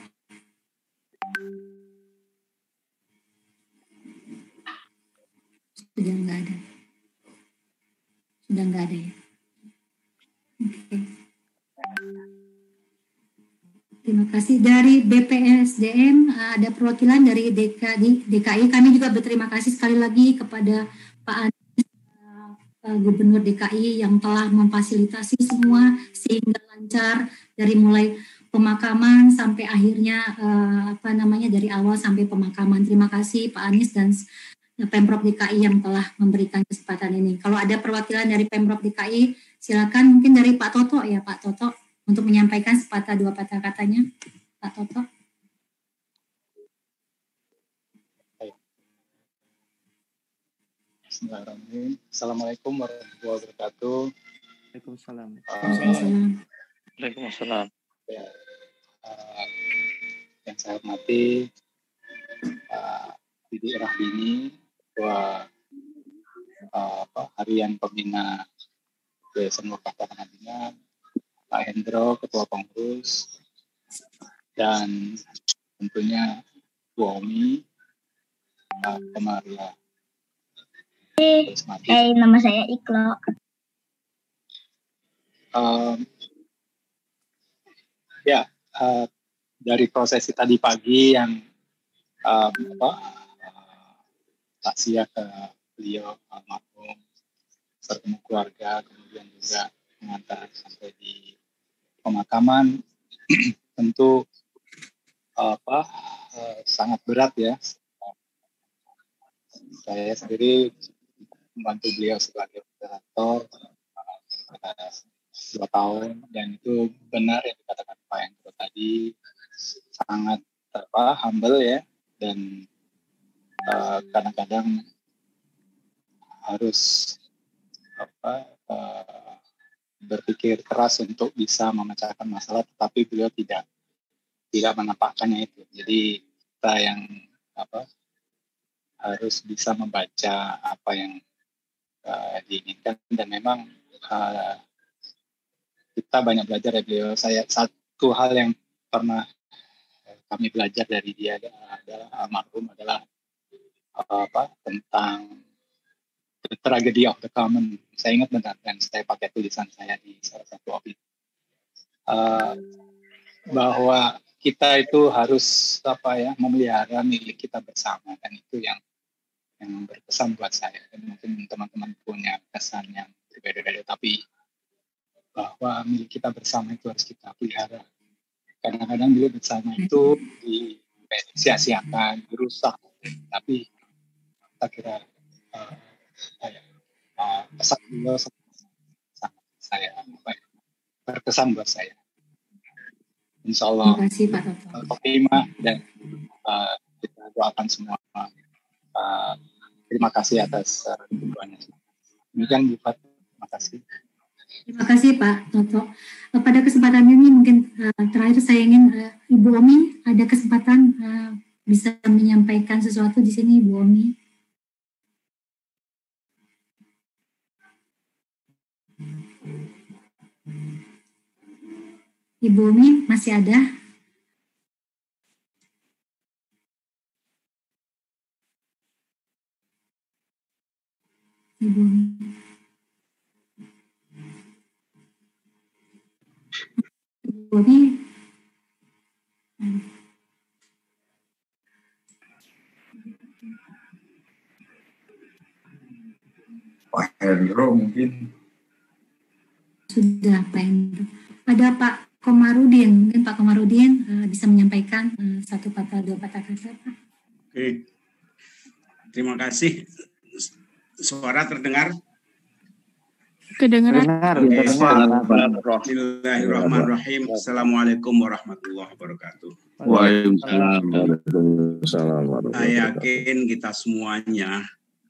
S1: Sudah nggak ada. Sudah nggak ada ya. Oke. Terima kasih. Dari BPSDM ada perwakilan dari DKI. Kami juga berterima kasih sekali lagi kepada Pak Anies, Gubernur DKI yang telah memfasilitasi semua sehingga lancar dari mulai pemakaman sampai akhirnya dari awal sampai pemakaman. Terima kasih Pak Anies dan Pemprov DKI yang telah memberikan kesempatan ini. Kalau ada perwakilan dari Pemprov DKI, silakan mungkin dari Pak Toto ya, Pak Toto, untuk menyampaikan sepatah dua patah katanya. Pak Toto.
S11: Bismillahirrahmanirrahim. Assalamualaikum warahmatullahi wabarakatuh.
S7: Waalaikumsalam.
S11: Waalaikumsalam. Ya, yang saya hormati Pak Didi Rahbini, Ketua Harian Pembina Yayasan Wakaf Paramadina, Pak Hendro, Ketua Pengurus, dan tentunya Bu Omi, Pak Komaria.
S12: Hai, nama saya Iklo.
S11: Dari prosesi tadi pagi yang takziah ke beliau almarhum, bertemu keluarga, kemudian juga mengantar sampai di pemakaman, tentu sangat berat ya. Saya sendiri membantu beliau sebagai moderator 2 tahun, dan itu benar yang dikatakan Pak Hendro tadi, sangat humble ya, dan kadang-kadang harus berpikir keras untuk bisa memecahkan masalah, tetapi beliau tidak tidak menampakkannya itu. Jadi kita yang harus bisa membaca apa yang diinginkan, dan memang kita banyak belajar dari beliau. Satu hal yang pernah kami belajar dari dia adalah almarhum adalah tentang the tragedy of the common. Saya ingat benar, dan saya pakai tulisan saya di salah satu office, bahwa kita itu harus memelihara milik kita bersama, dan itu yang berkesan buat saya. Dan mungkin teman-teman punya kesan yang berbeda-beda, tapi bahwa milik kita bersama itu harus kita pelihara. Kadang-kadang milik bersama itu disia-siakan, dirusak, tapi saya kira pesan beliau sangat saya berkesan buat saya. Insya Allah Khotimah, dan kita doakan semua. Terima kasih atas dukungannya. Demikian Bu Fat, terima kasih.
S1: Terima kasih Pak Toto. Pada kesempatan ini mungkin terakhir saya ingin Ibu Omi ada kesempatan bisa menyampaikan sesuatu di sini, Ibu Omi. Ibu Omi masih ada? Ibu Omi.
S10: Pak Hendro mungkin
S1: sudah Pak Hendro. Ada Pak Komarudin, mungkin Pak Komarudin bisa menyampaikan satu patah dua patah kata Pak.
S13: Oke, terima kasih. Suara terdengar?
S8: Kedengaran.
S13: Bismillahirrahmanirrahim. Assalamualaikum warahmatullahi wabarakatuh.
S5: Waalaikumsalam.
S13: Saya yakin kita semuanya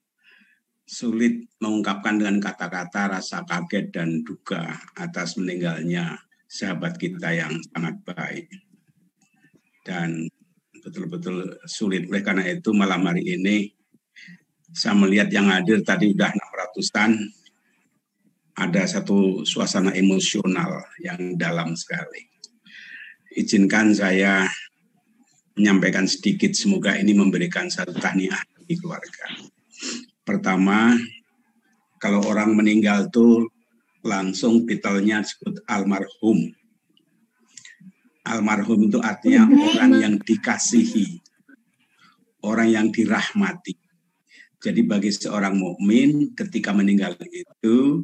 S13: sulit mengungkapkan dengan kata-kata rasa kaget dan duka atas meninggalnya sahabat kita yang sangat baik. Dan betul-betul sulit. Oleh karena itu malam hari ini saya melihat yang hadir tadi udah 600-an. Ada satu suasana emosional yang dalam sekali. Izinkan saya menyampaikan sedikit, semoga ini memberikan satu tahniah bagi keluarga. Pertama, kalau orang meninggal tuh langsung titelnya disebut almarhum. Almarhum itu artinya orang yang dikasihi, orang yang dirahmati. Jadi bagi seorang mukmin ketika meninggal itu,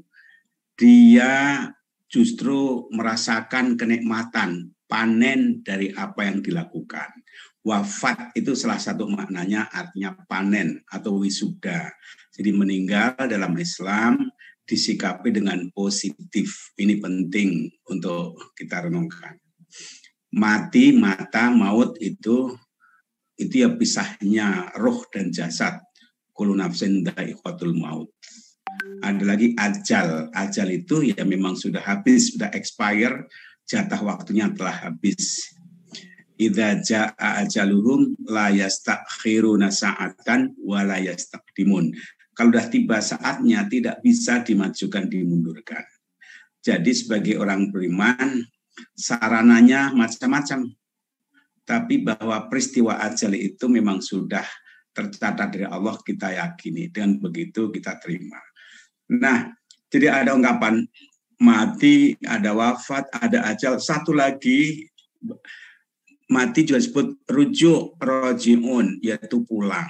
S13: dia justru merasakan kenikmatan, panen dari apa yang dilakukan. Wafat itu salah satu maknanya artinya panen atau wisuda. Jadi meninggal dalam Islam disikapi dengan positif. Ini penting untuk kita renungkan. Mati, mata, maut itu ya pisahnya roh dan jasad. Kullu nafsin dha'iqatul maut. Ada lagi ajal. Ajal itu ya memang sudah habis, sudah expire, jatah waktunya telah habis. Idza jaa ajaluhum la yastakhiruna sa'atan wa la yastaqdimun. Kalau sudah tiba saatnya tidak bisa dimajukan, dimundurkan. Jadi sebagai orang beriman, sarananya macam-macam. Tapi bahwa peristiwa ajal itu memang sudah tercatat dari Allah, kita yakini. Dengan begitu kita terima. Nah, jadi ada ungkapan mati, ada wafat, ada ajal. Satu lagi, mati juga disebut rujuk, rojiun, yaitu pulang.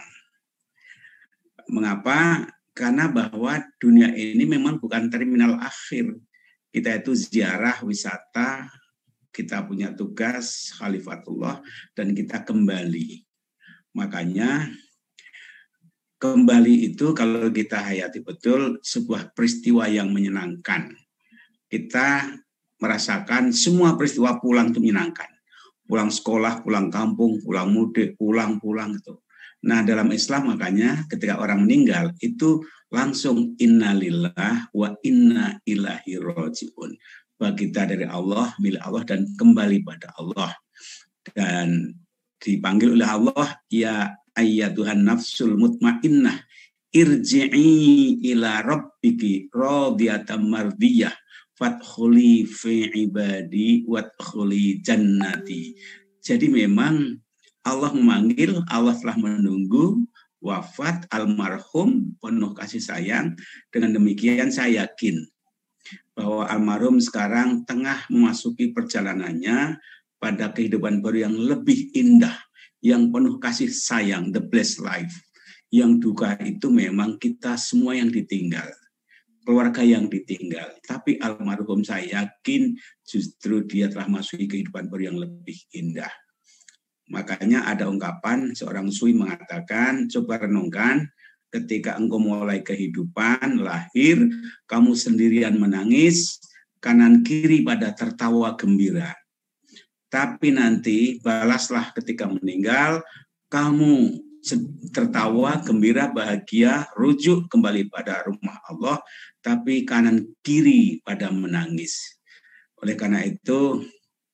S13: Mengapa? Karena bahwa dunia ini memang bukan terminal akhir. Kita itu ziarah, wisata, kita punya tugas, khalifatullah, dan kita kembali. Makanya, kembali itu kalau kita hayati betul sebuah peristiwa yang menyenangkan. Kita merasakan semua peristiwa pulang itu menyenangkan. Pulang sekolah, pulang kampung, pulang mudik, pulang itu. Nah dalam Islam makanya ketika orang meninggal itu langsung innalillah wa inna ilaihi rajiun. Bahwa kita dari Allah, milik Allah dan kembali pada Allah. dan dipanggil oleh Allah, ya ayyatuhan nafsul mutmainnah irji'i ila rabbiki radiyatan mardiyah fadkhuli fi ibadi wadkhuli jannati. Jadi memang Allah memanggil, Allah telah menunggu wafat almarhum penuh kasih sayang. Dengan demikian saya yakin bahwa almarhum sekarang tengah memasuki perjalanannya pada kehidupan baru yang lebih indah, yang penuh kasih sayang, the blessed life. Yang duka itu memang kita semua yang ditinggal, keluarga yang ditinggal. Tapi almarhum saya yakin justru dia telah masuki kehidupan baru yang lebih indah. Makanya ada ungkapan seorang sui mengatakan, coba renungkan ketika engkau mulai kehidupan, lahir, kamu sendirian menangis, kanan kiri pada tertawa gembira. Tapi nanti balaslah ketika meninggal, kamu tertawa, gembira, bahagia, rujuk kembali pada rumah Allah, tapi kanan kiri pada menangis. Oleh karena itu,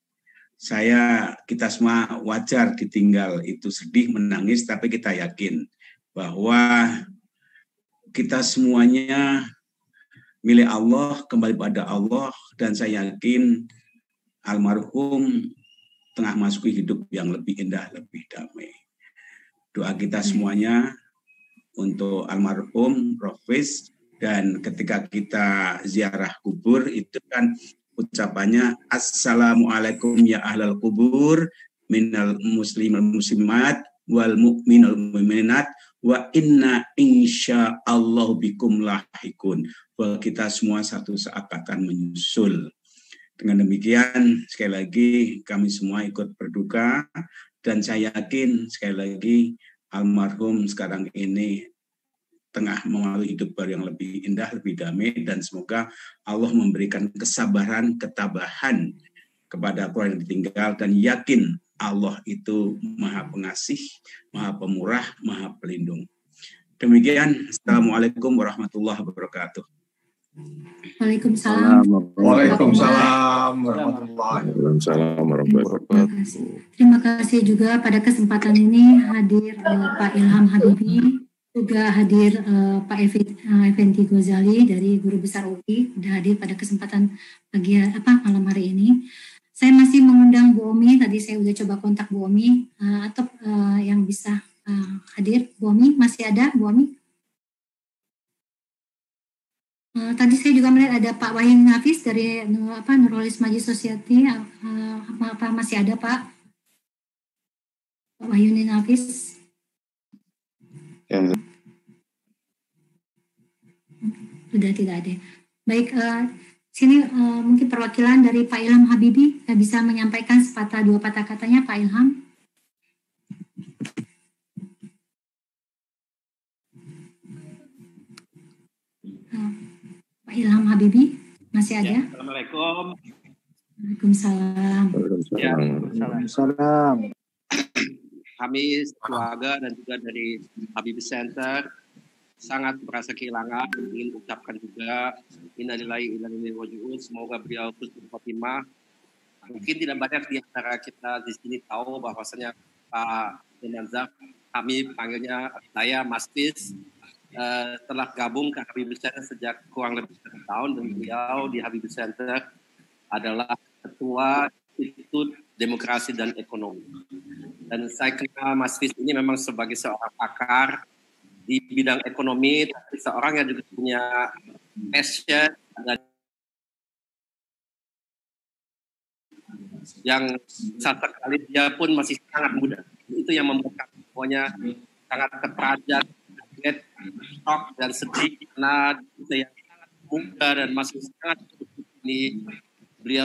S13: kita semua wajar ditinggal, itu sedih, menangis, tapi kita yakin bahwa kita semuanya milik Allah, kembali pada Allah, dan saya yakin almarhum tengah masuki hidup yang lebih indah, lebih damai. Doa kita semuanya untuk almarhum Profes, dan ketika kita ziarah kubur itu kan ucapannya assalamualaikum ya ahlal kubur minal muslimal muslimat wal mu'minal mu'minat wa inna insyaallah bikum lahikun. Bahwa kita semua satu saat akan menyusul. Dengan demikian sekali lagi kami semua ikut berduka. Dan saya yakin sekali lagi almarhum sekarang ini tengah mengalami hidup baru yang lebih indah, lebih damai, dan semoga Allah memberikan kesabaran, ketabahan kepada keluarga yang ditinggal, dan yakin Allah itu Maha Pengasih, Maha Pemurah, Maha Pelindung. Demikian, Assalamualaikum warahmatullahi wabarakatuh.
S1: Waalaikumsalam.
S10: Waalaikumsalam warahmatullahi
S5: wabarakatuh.
S1: Terima kasih juga pada kesempatan ini hadir Pak Ilham Habibie, juga hadir Pak Effendi Ghazali dari Guru Besar UI, sudah hadir pada kesempatan malam hari ini. Saya masih mengundang Bu Omi, tadi saya sudah coba kontak Bu Omi, atau yang bisa hadir. Bu Omi, masih ada Bu Omi? Tadi saya juga melihat ada Pak Wahyu Nafis dari Nurholis Majlis Society. Masih ada Pak Wahyu Nafis? Ya. Sudah tidak ada. Baik, sini mungkin perwakilan dari Pak Ilham Habibie bisa menyampaikan sepatah dua patah katanya, Pak Ilham. Pak Ilham Habibie masih ada? Ya,
S14: Assalamualaikum.
S1: Waalaikumsalam.
S14: Waalaikumsalam. Kami keluarga dan juga dari Habibie Center sangat merasa kehilangan, ingin ucapkan juga innalillahi wa inna ilaihi raji'un. Semoga beliau husnul khotimah. Mungkin tidak banyak di antara kita di sini tahu bahwasanya Pak Jenazah, kami panggilnya saya Mas Fis, telah gabung ke Habibie Center sejak kurang lebih 1 tahun, dan beliau di Habibie Center adalah Ketua Institut Demokrasi dan Ekonomi. Dan saya kenal Mas Fis ini memang sebagai seorang pakar di bidang ekonomi, tapi seorang yang juga punya passion yang sekali dia pun masih sangat muda. Itu yang membuat semuanya sangat terperanjat, shock dan sedih karena dia yang sangat muda dan masih sangat ini beliau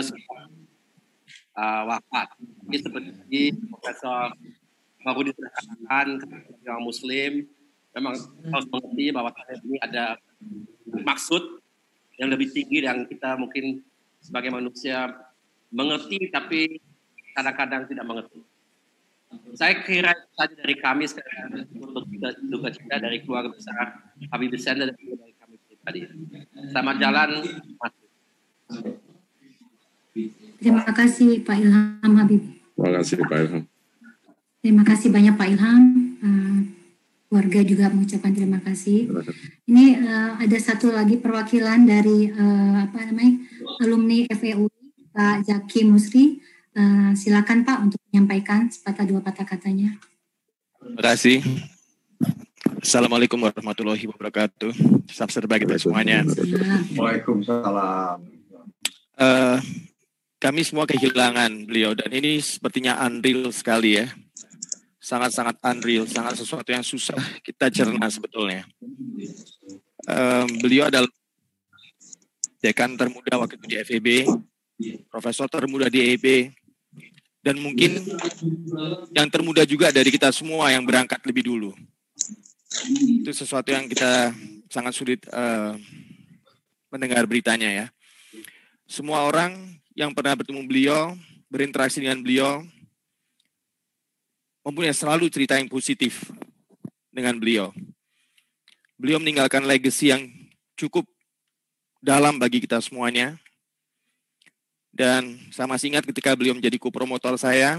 S14: wafat. Ini seperti Profesor Mahfudin sudah katakan, orang Muslim memang harus mengerti bahwa ini ada maksud yang lebih tinggi yang kita mungkin sebagai manusia mengerti, tapi kadang-kadang tidak mengerti. Saya kira saja dari kami sekarang untuk duka cita dari keluarga besar Habibie Center dan juga dari kami tadi. Selamat jalan, Mas.
S1: Terima kasih Pak Ilham Habibie.
S5: Terima kasih Pak Ilham.
S1: Terima kasih banyak Pak Ilham. Keluarga juga mengucapkan terima kasih. Ini ada satu lagi perwakilan dari alumni FEUI, Pak Zaki Musri. Silakan Pak untuk menyampaikan sepatah dua patah katanya.
S15: Terima kasih. Assalamualaikum warahmatullahi wabarakatuh. Salam sejahtera kita semuanya.
S10: Waalaikumsalam.
S15: Kami semua kehilangan beliau dan ini sepertinya unreal sekali ya. Sangat-sangat unreal, sangat sesuatu yang susah kita cerna sebetulnya. Beliau adalah dekan termuda waktu itu di FEB, profesor termuda di EIB, dan mungkin yang termuda juga dari kita semua yang berangkat lebih dulu. Itu sesuatu yang kita sangat sulit mendengar beritanya ya. Semua orang yang pernah bertemu beliau, berinteraksi dengan beliau, mempunyai selalu cerita yang positif dengan beliau. Beliau meninggalkan legacy yang cukup dalam bagi kita semuanya. Dan saya masih ingat ketika beliau menjadi co-promotor saya,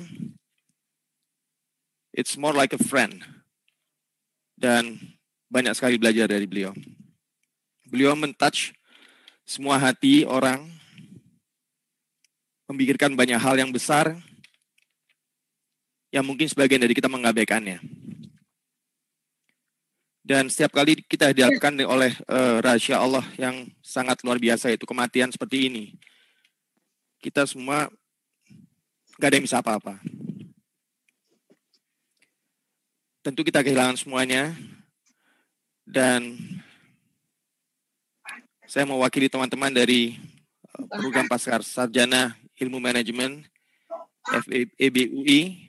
S15: it's more like a friend. Dan banyak sekali belajar dari beliau. Beliau men-touch semua hati orang, memikirkan banyak hal yang besar, yang mungkin sebagian dari kita mengabaikannya. Dan setiap kali kita dihadapkan oleh rahasia Allah yang sangat luar biasa, yaitu kematian seperti ini, kita semua nggak ada yang bisa apa-apa. Tentu kita kehilangan semuanya, dan saya mewakili teman-teman dari program Pasca Sarjana Ilmu Manajemen FEB UI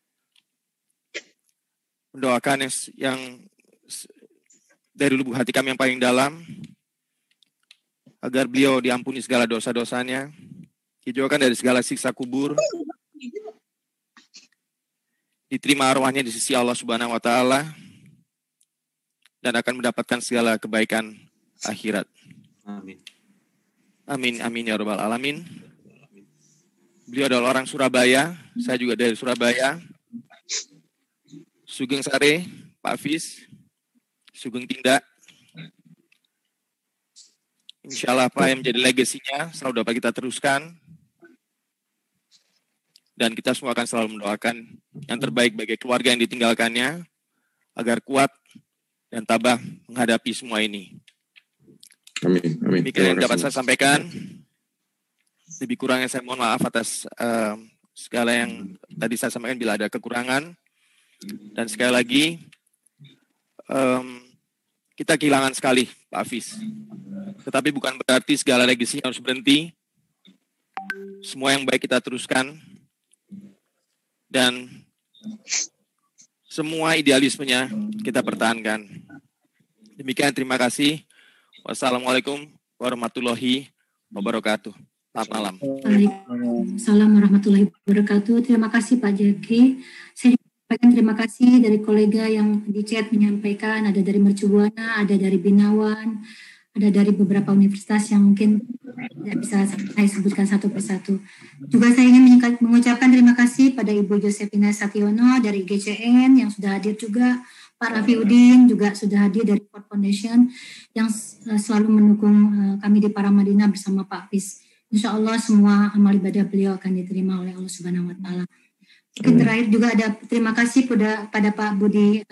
S15: mendoakan yang dari lubuk hati kami yang paling dalam agar beliau diampuni segala dosa-dosanya, dijauhkan dari segala siksa kubur, diterima arwahnya di sisi Allah Subhanahu wa taala, dan akan mendapatkan segala kebaikan akhirat.
S16: Amin.
S15: Amin, amin ya rabbal alamin. Beliau adalah orang Surabaya, saya juga dari Surabaya. Sugeng Sare, Pak Fis, Sugeng Tindak. Insya Allah apa yang menjadi legasinya selalu dapat kita teruskan. Dan kita semua akan selalu mendoakan yang terbaik bagi keluarga yang ditinggalkannya, agar kuat dan tabah menghadapi semua ini.
S5: Amin. Amin.
S15: Demikian yang dapat saya sampaikan. Lebih kurangnya saya mohon maaf atas segala yang tadi saya sampaikan bila ada kekurangan. Dan sekali lagi, kita kehilangan sekali Pak Hafiz. Tetapi bukan berarti segala legasinya harus berhenti. Semua yang baik kita teruskan. Dan semua idealismenya kita pertahankan. Demikian, terima kasih. Wassalamualaikum warahmatullahi wabarakatuh. Selamat malam.
S1: Waalaikumsalam warahmatullahi wabarakatuh. Terima kasih Pak Jaki. Saya sampaikan terima kasih dari kolega yang di chat menyampaikan, ada dari Mercu Buana, ada dari Binawan, ada dari beberapa universitas yang mungkin tidak bisa saya sebutkan satu persatu. Juga saya ingin mengucapkan terima kasih pada Ibu Josephina Sationo dari GCN yang sudah hadir juga, Pak Rafiuddin juga sudah hadir dari Ford Foundation yang selalu mendukung kami di Paramadina bersama Pak Hafiz. Insya Allah semua amal ibadah beliau akan diterima oleh Allah Subhanahu Wa Taala. Mungkin terakhir juga ada terima kasih pada Pak Budi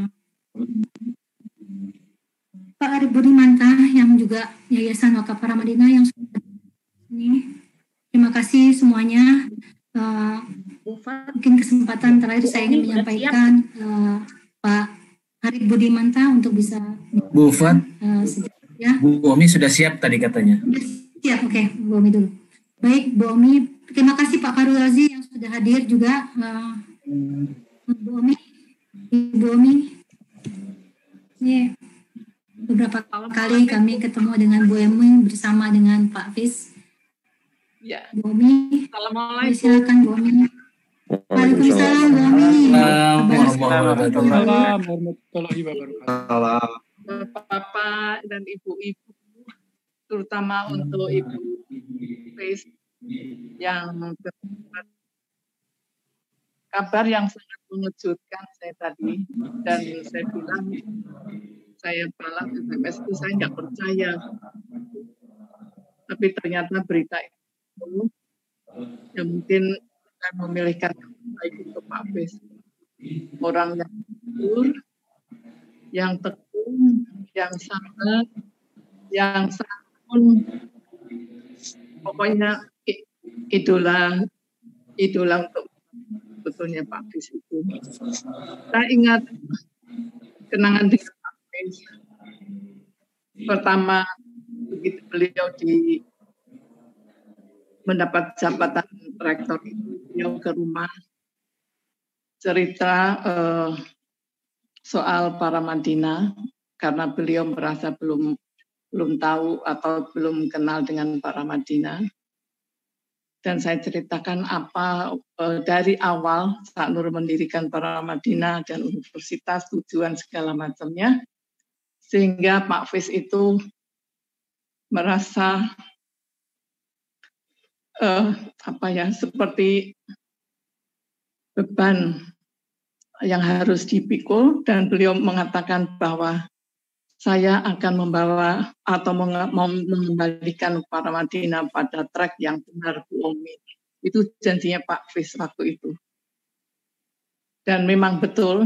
S1: Pak Arif Budi Mantah yang juga Yayasan Wakaf Paramadina yang sudah ini. Terima kasih semuanya. Mungkin kesempatan terakhir saya ingin menyampaikan Pak Arif Budi Mantah untuk bisa
S17: Bu Fat,
S1: ya.
S17: Bu Omi sudah siap tadi katanya.
S1: Siap, oke, Bu Omi dulu. Baik, Bu Omi. Terima kasih Pak Farul Razi yang sudah hadir juga. Bu Omi, Ibu Omi. Ini beberapa kali kami ketemu dengan Bu Omi bersama dengan Pak Fiz.
S18: Ya.
S1: Bu Omi.
S18: Assalamualaikum.
S1: Silakan Bu Omi. Waalaikumsalam Bu Omi.
S18: Waalaikumsalam warahmatullahi wabarakatuh. Bapak dan ibu-ibu, terutama untuk Ibu Fiz yang kabar yang sangat mengejutkan saya tadi, dan saya bilang, saya balas SMS itu saya nggak percaya, tapi ternyata berita itu ya mungkin saya memilihkan yang baik untuk Pak Fis, orang yang jujur, yang tekun, yang sabar, yang santun, pokoknya idola untuk betulnya Pak Fis itu. Saya ingat kenangan dengan Pak Fis. Pertama begitu beliau mendapat jabatan rektor, beliau ke rumah cerita soal Paramadina karena beliau merasa belum tahu atau belum kenal dengan Paramadina. Dan saya ceritakan apa dari awal Kak Nur mendirikan Paramadina dan universitas, tujuan segala macamnya, sehingga Pak Fis itu merasa seperti beban yang harus dipikul, dan beliau mengatakan bahwa saya akan membawa atau mengembalikan Paramadina pada track yang benar, Bu Omi. Itu janjinya Pak Fis waktu itu. Dan memang betul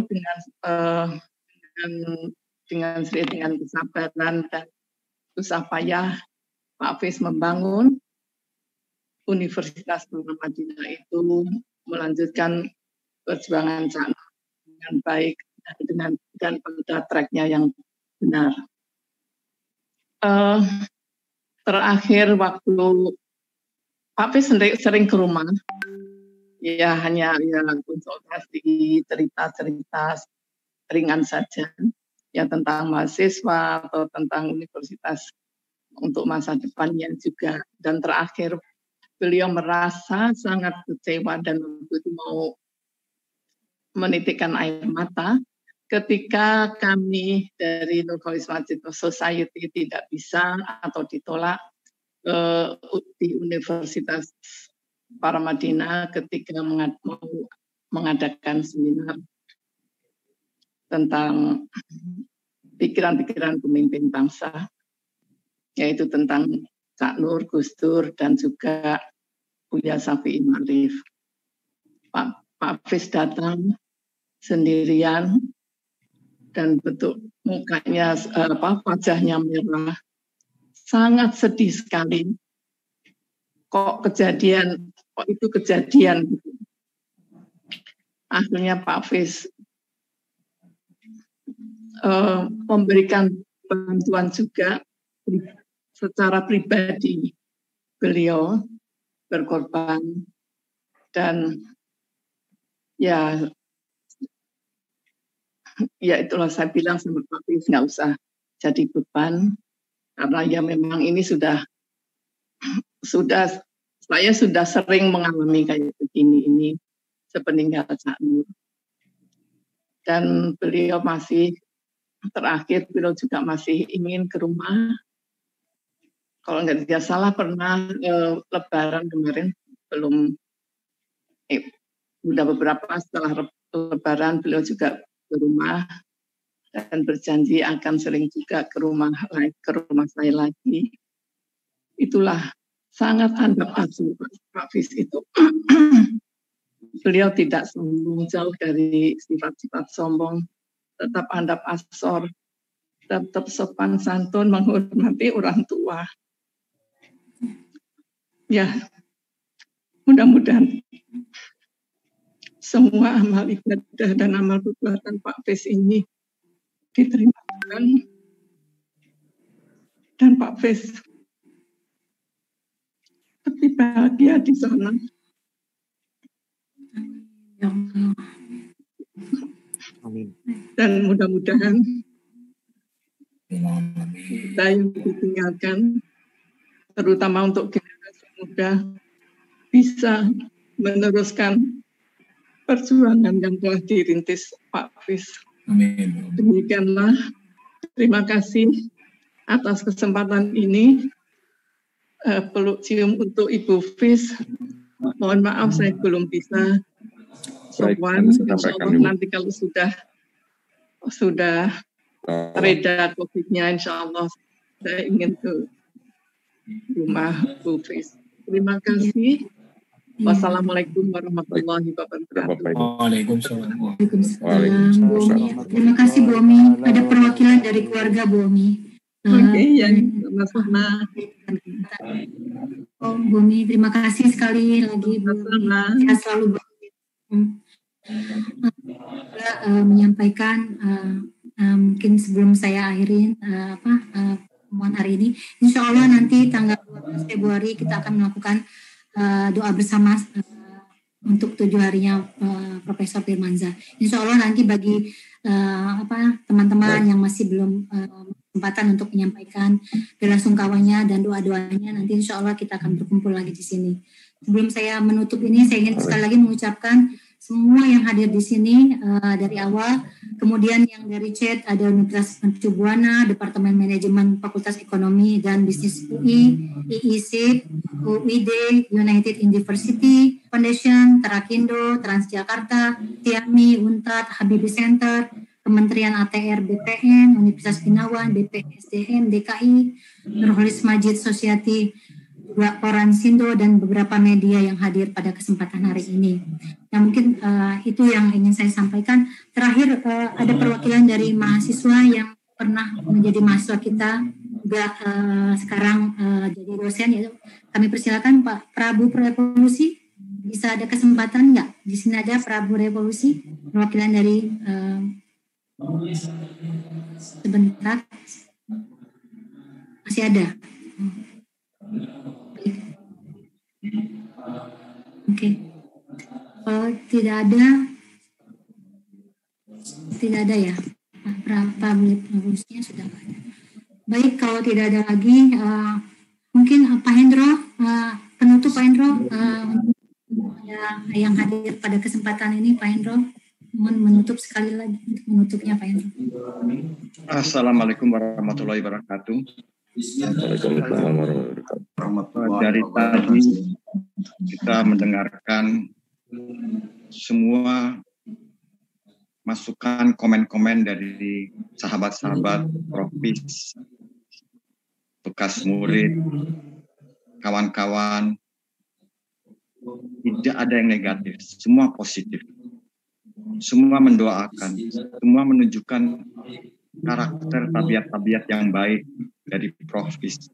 S18: dengan kesabaran dan susah payah Pak Fis membangun Universitas Paramadina itu, melanjutkan perjuangan sana dengan baik dan pada tracknya yang benar. Terakhir waktu Pak Fis sering ke rumah, ya hanya konsultasi, cerita-cerita ringan saja, ya tentang mahasiswa atau tentang universitas untuk masa depannya juga. Dan terakhir beliau merasa sangat kecewa dan begitu mau menitikkan air mata ketika kami dari Nurholis Masjid Society tidak bisa atau ditolak di Universitas Paramadina ketika mau mengadakan seminar tentang pikiran-pikiran pemimpin bangsa, yaitu tentang Cak Nur, Gus Dur, dan juga Buya Syafi'i Ma'arif. Pak Fis datang sendirian dan betul mukanya wajahnya merah, sangat sedih sekali. Kok itu kejadian? Akhirnya Pak Fis memberikan bantuan juga secara pribadi, beliau berkorban, dan ya itulah saya bilang sama Pak Fis, nggak usah jadi beban, karena ya memang ini sudah saya sudah sering mengalami kayak begini ini sepeninggal Cak Nur. Dan beliau terakhir beliau juga masih ingin ke rumah. Kalau nggak salah pernah Lebaran kemarin, udah beberapa setelah Lebaran beliau juga ke rumah dan berjanji akan sering juga ke rumah saya lagi. Itulah sangat handap asuh Pak Fis itu. Beliau tidak sombong, jauh dari sifat-sifat sombong, tetap handap asor, tetap sopan santun, menghormati orang tua. Ya, mudah-mudahan semua amal ibadah dan amal perbuatan Pak Fis ini diterima Tuhan, dan Pak Fis lebih bahagia di sana. Dan mudah-mudahan kita yang ditinggalkan, terutama untuk generasi muda, bisa meneruskan perjuangan yang telah dirintis Pak Fis. Amin. Demikianlah, terima kasih atas kesempatan ini. Peluk cium untuk Ibu Fis. Mohon maaf saya belum bisa
S5: Baik,
S18: Sofwan,
S5: nanti
S18: insya
S5: sampaikan,
S18: Allah
S5: Ibu.
S18: nanti kalau sudah reda COVID-nya, insya Allah saya ingin ke rumah Bu Fis. Terima kasih. Wassalamualaikum warahmatullahi wabarakatuh.
S17: Waalaikumsalam.
S1: Terima kasih Bu Omi. Ada perwakilan dari keluarga Bu Omi.
S18: Oke, ya, sama-sama.
S1: Oh, Bu Omi, terima kasih sekali lagi Bu Omi. Sehat selalu Bu Omi. Menyampaikan mungkin sebelum saya akhirin pertemuan hari ini, insya Allah nanti tanggal 12 Februari kita akan melakukan doa bersama untuk 7 harinya Profesor Firmansyah. Insya Allah nanti bagi teman-teman yang masih belum kesempatan untuk menyampaikan bela sungkawanya dan doa-doanya, nanti insya Allah kita akan berkumpul lagi di sini. Sebelum saya menutup ini, saya ingin sekali lagi mengucapkan semua yang hadir di sini dari awal, kemudian yang dari chat ada Universitas Mercu Buana, Departemen Manajemen Fakultas Ekonomi dan Bisnis UI, IISIP, UID, United University Foundation, Terakindo, Transjakarta, Tiami, Untat, Habibie Center, Kementerian ATR BPN, Universitas Binawan, BPSDM, DKI, Nurholis Majid Society, Koran Sindo, dan beberapa media yang hadir pada kesempatan hari ini. Nah, mungkin itu yang ingin saya sampaikan. Terakhir, ada perwakilan dari mahasiswa yang pernah menjadi mahasiswa kita, juga sekarang jadi dosen, yaitu kami persilakan Pak Prabu Revolusi. Bisa ada kesempatan nggak? Di sini ada Prabu Revolusi, perwakilan dari sebentar. Masih ada. Oke. Kalau tidak ada ya. Prabu-nya sudah ada. Baik, kalau tidak ada lagi, mungkin Pak Hendro, penutup Pak Hendro, yang hadir pada kesempatan ini, Pak Hendro, mohon menutup sekali lagi untuk menutupnya Pak Hendro.
S3: Assalamualaikum warahmatullahi wabarakatuh. Dari tadi kita mendengarkan semua masukan komen-komen dari sahabat-sahabat Profis, bekas murid, kawan-kawan. Tidak ada yang negatif, semua positif. Semua mendoakan, semua menunjukkan karakter tabiat-tabiat yang baik dari Profis.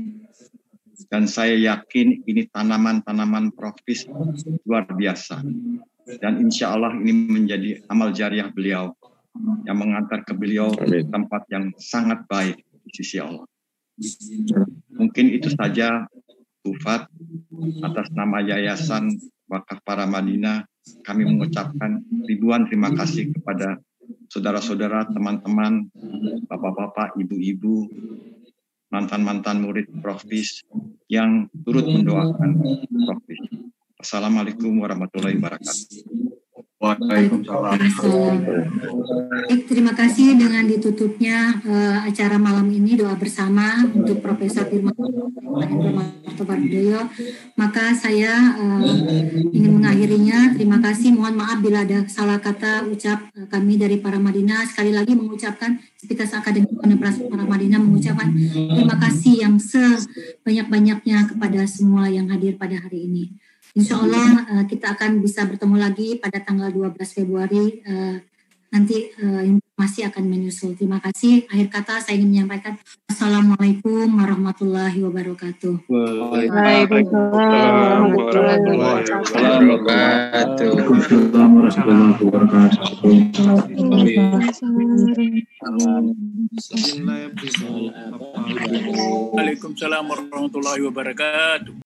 S3: Dan saya yakin ini tanaman-tanaman Profis luar biasa. Dan insya Allah ini menjadi amal jariah beliau yang mengantar ke beliau ke tempat yang sangat baik di sisi Allah. Mungkin itu saja, Bufat, atas nama Yayasan Wakaf Paramadina, kami mengucapkan ribuan terima kasih kepada saudara-saudara, teman-teman, bapak-bapak, ibu-ibu, mantan-mantan murid Profis yang turut mendoakan Profis. Assalamualaikum warahmatullahi wabarakatuh.
S1: Waalaikumsalam. Baik, terima kasih. Dengan ditutupnya acara malam ini doa bersama untuk Profesor Firmansyah, maka saya ingin mengakhirinya. Terima kasih. Mohon maaf bila ada salah kata ucap kami dari Paramadina. Sekali lagi mengucapkan Sivitas Akademik Universitas Paramadina mengucapkan terima kasih yang sebanyak-banyaknya kepada semua yang hadir pada hari ini. Insya Allah kita akan bisa bertemu lagi pada tanggal 12 Februari. Nanti informasi akan menyusul. Terima kasih. Akhir kata saya ingin menyampaikan Assalamualaikum warahmatullahi wabarakatuh.
S4: Waalaikumsalam warahmatullahi wabarakatuh.
S16: Waalaikumsalam warahmatullahi wabarakatuh.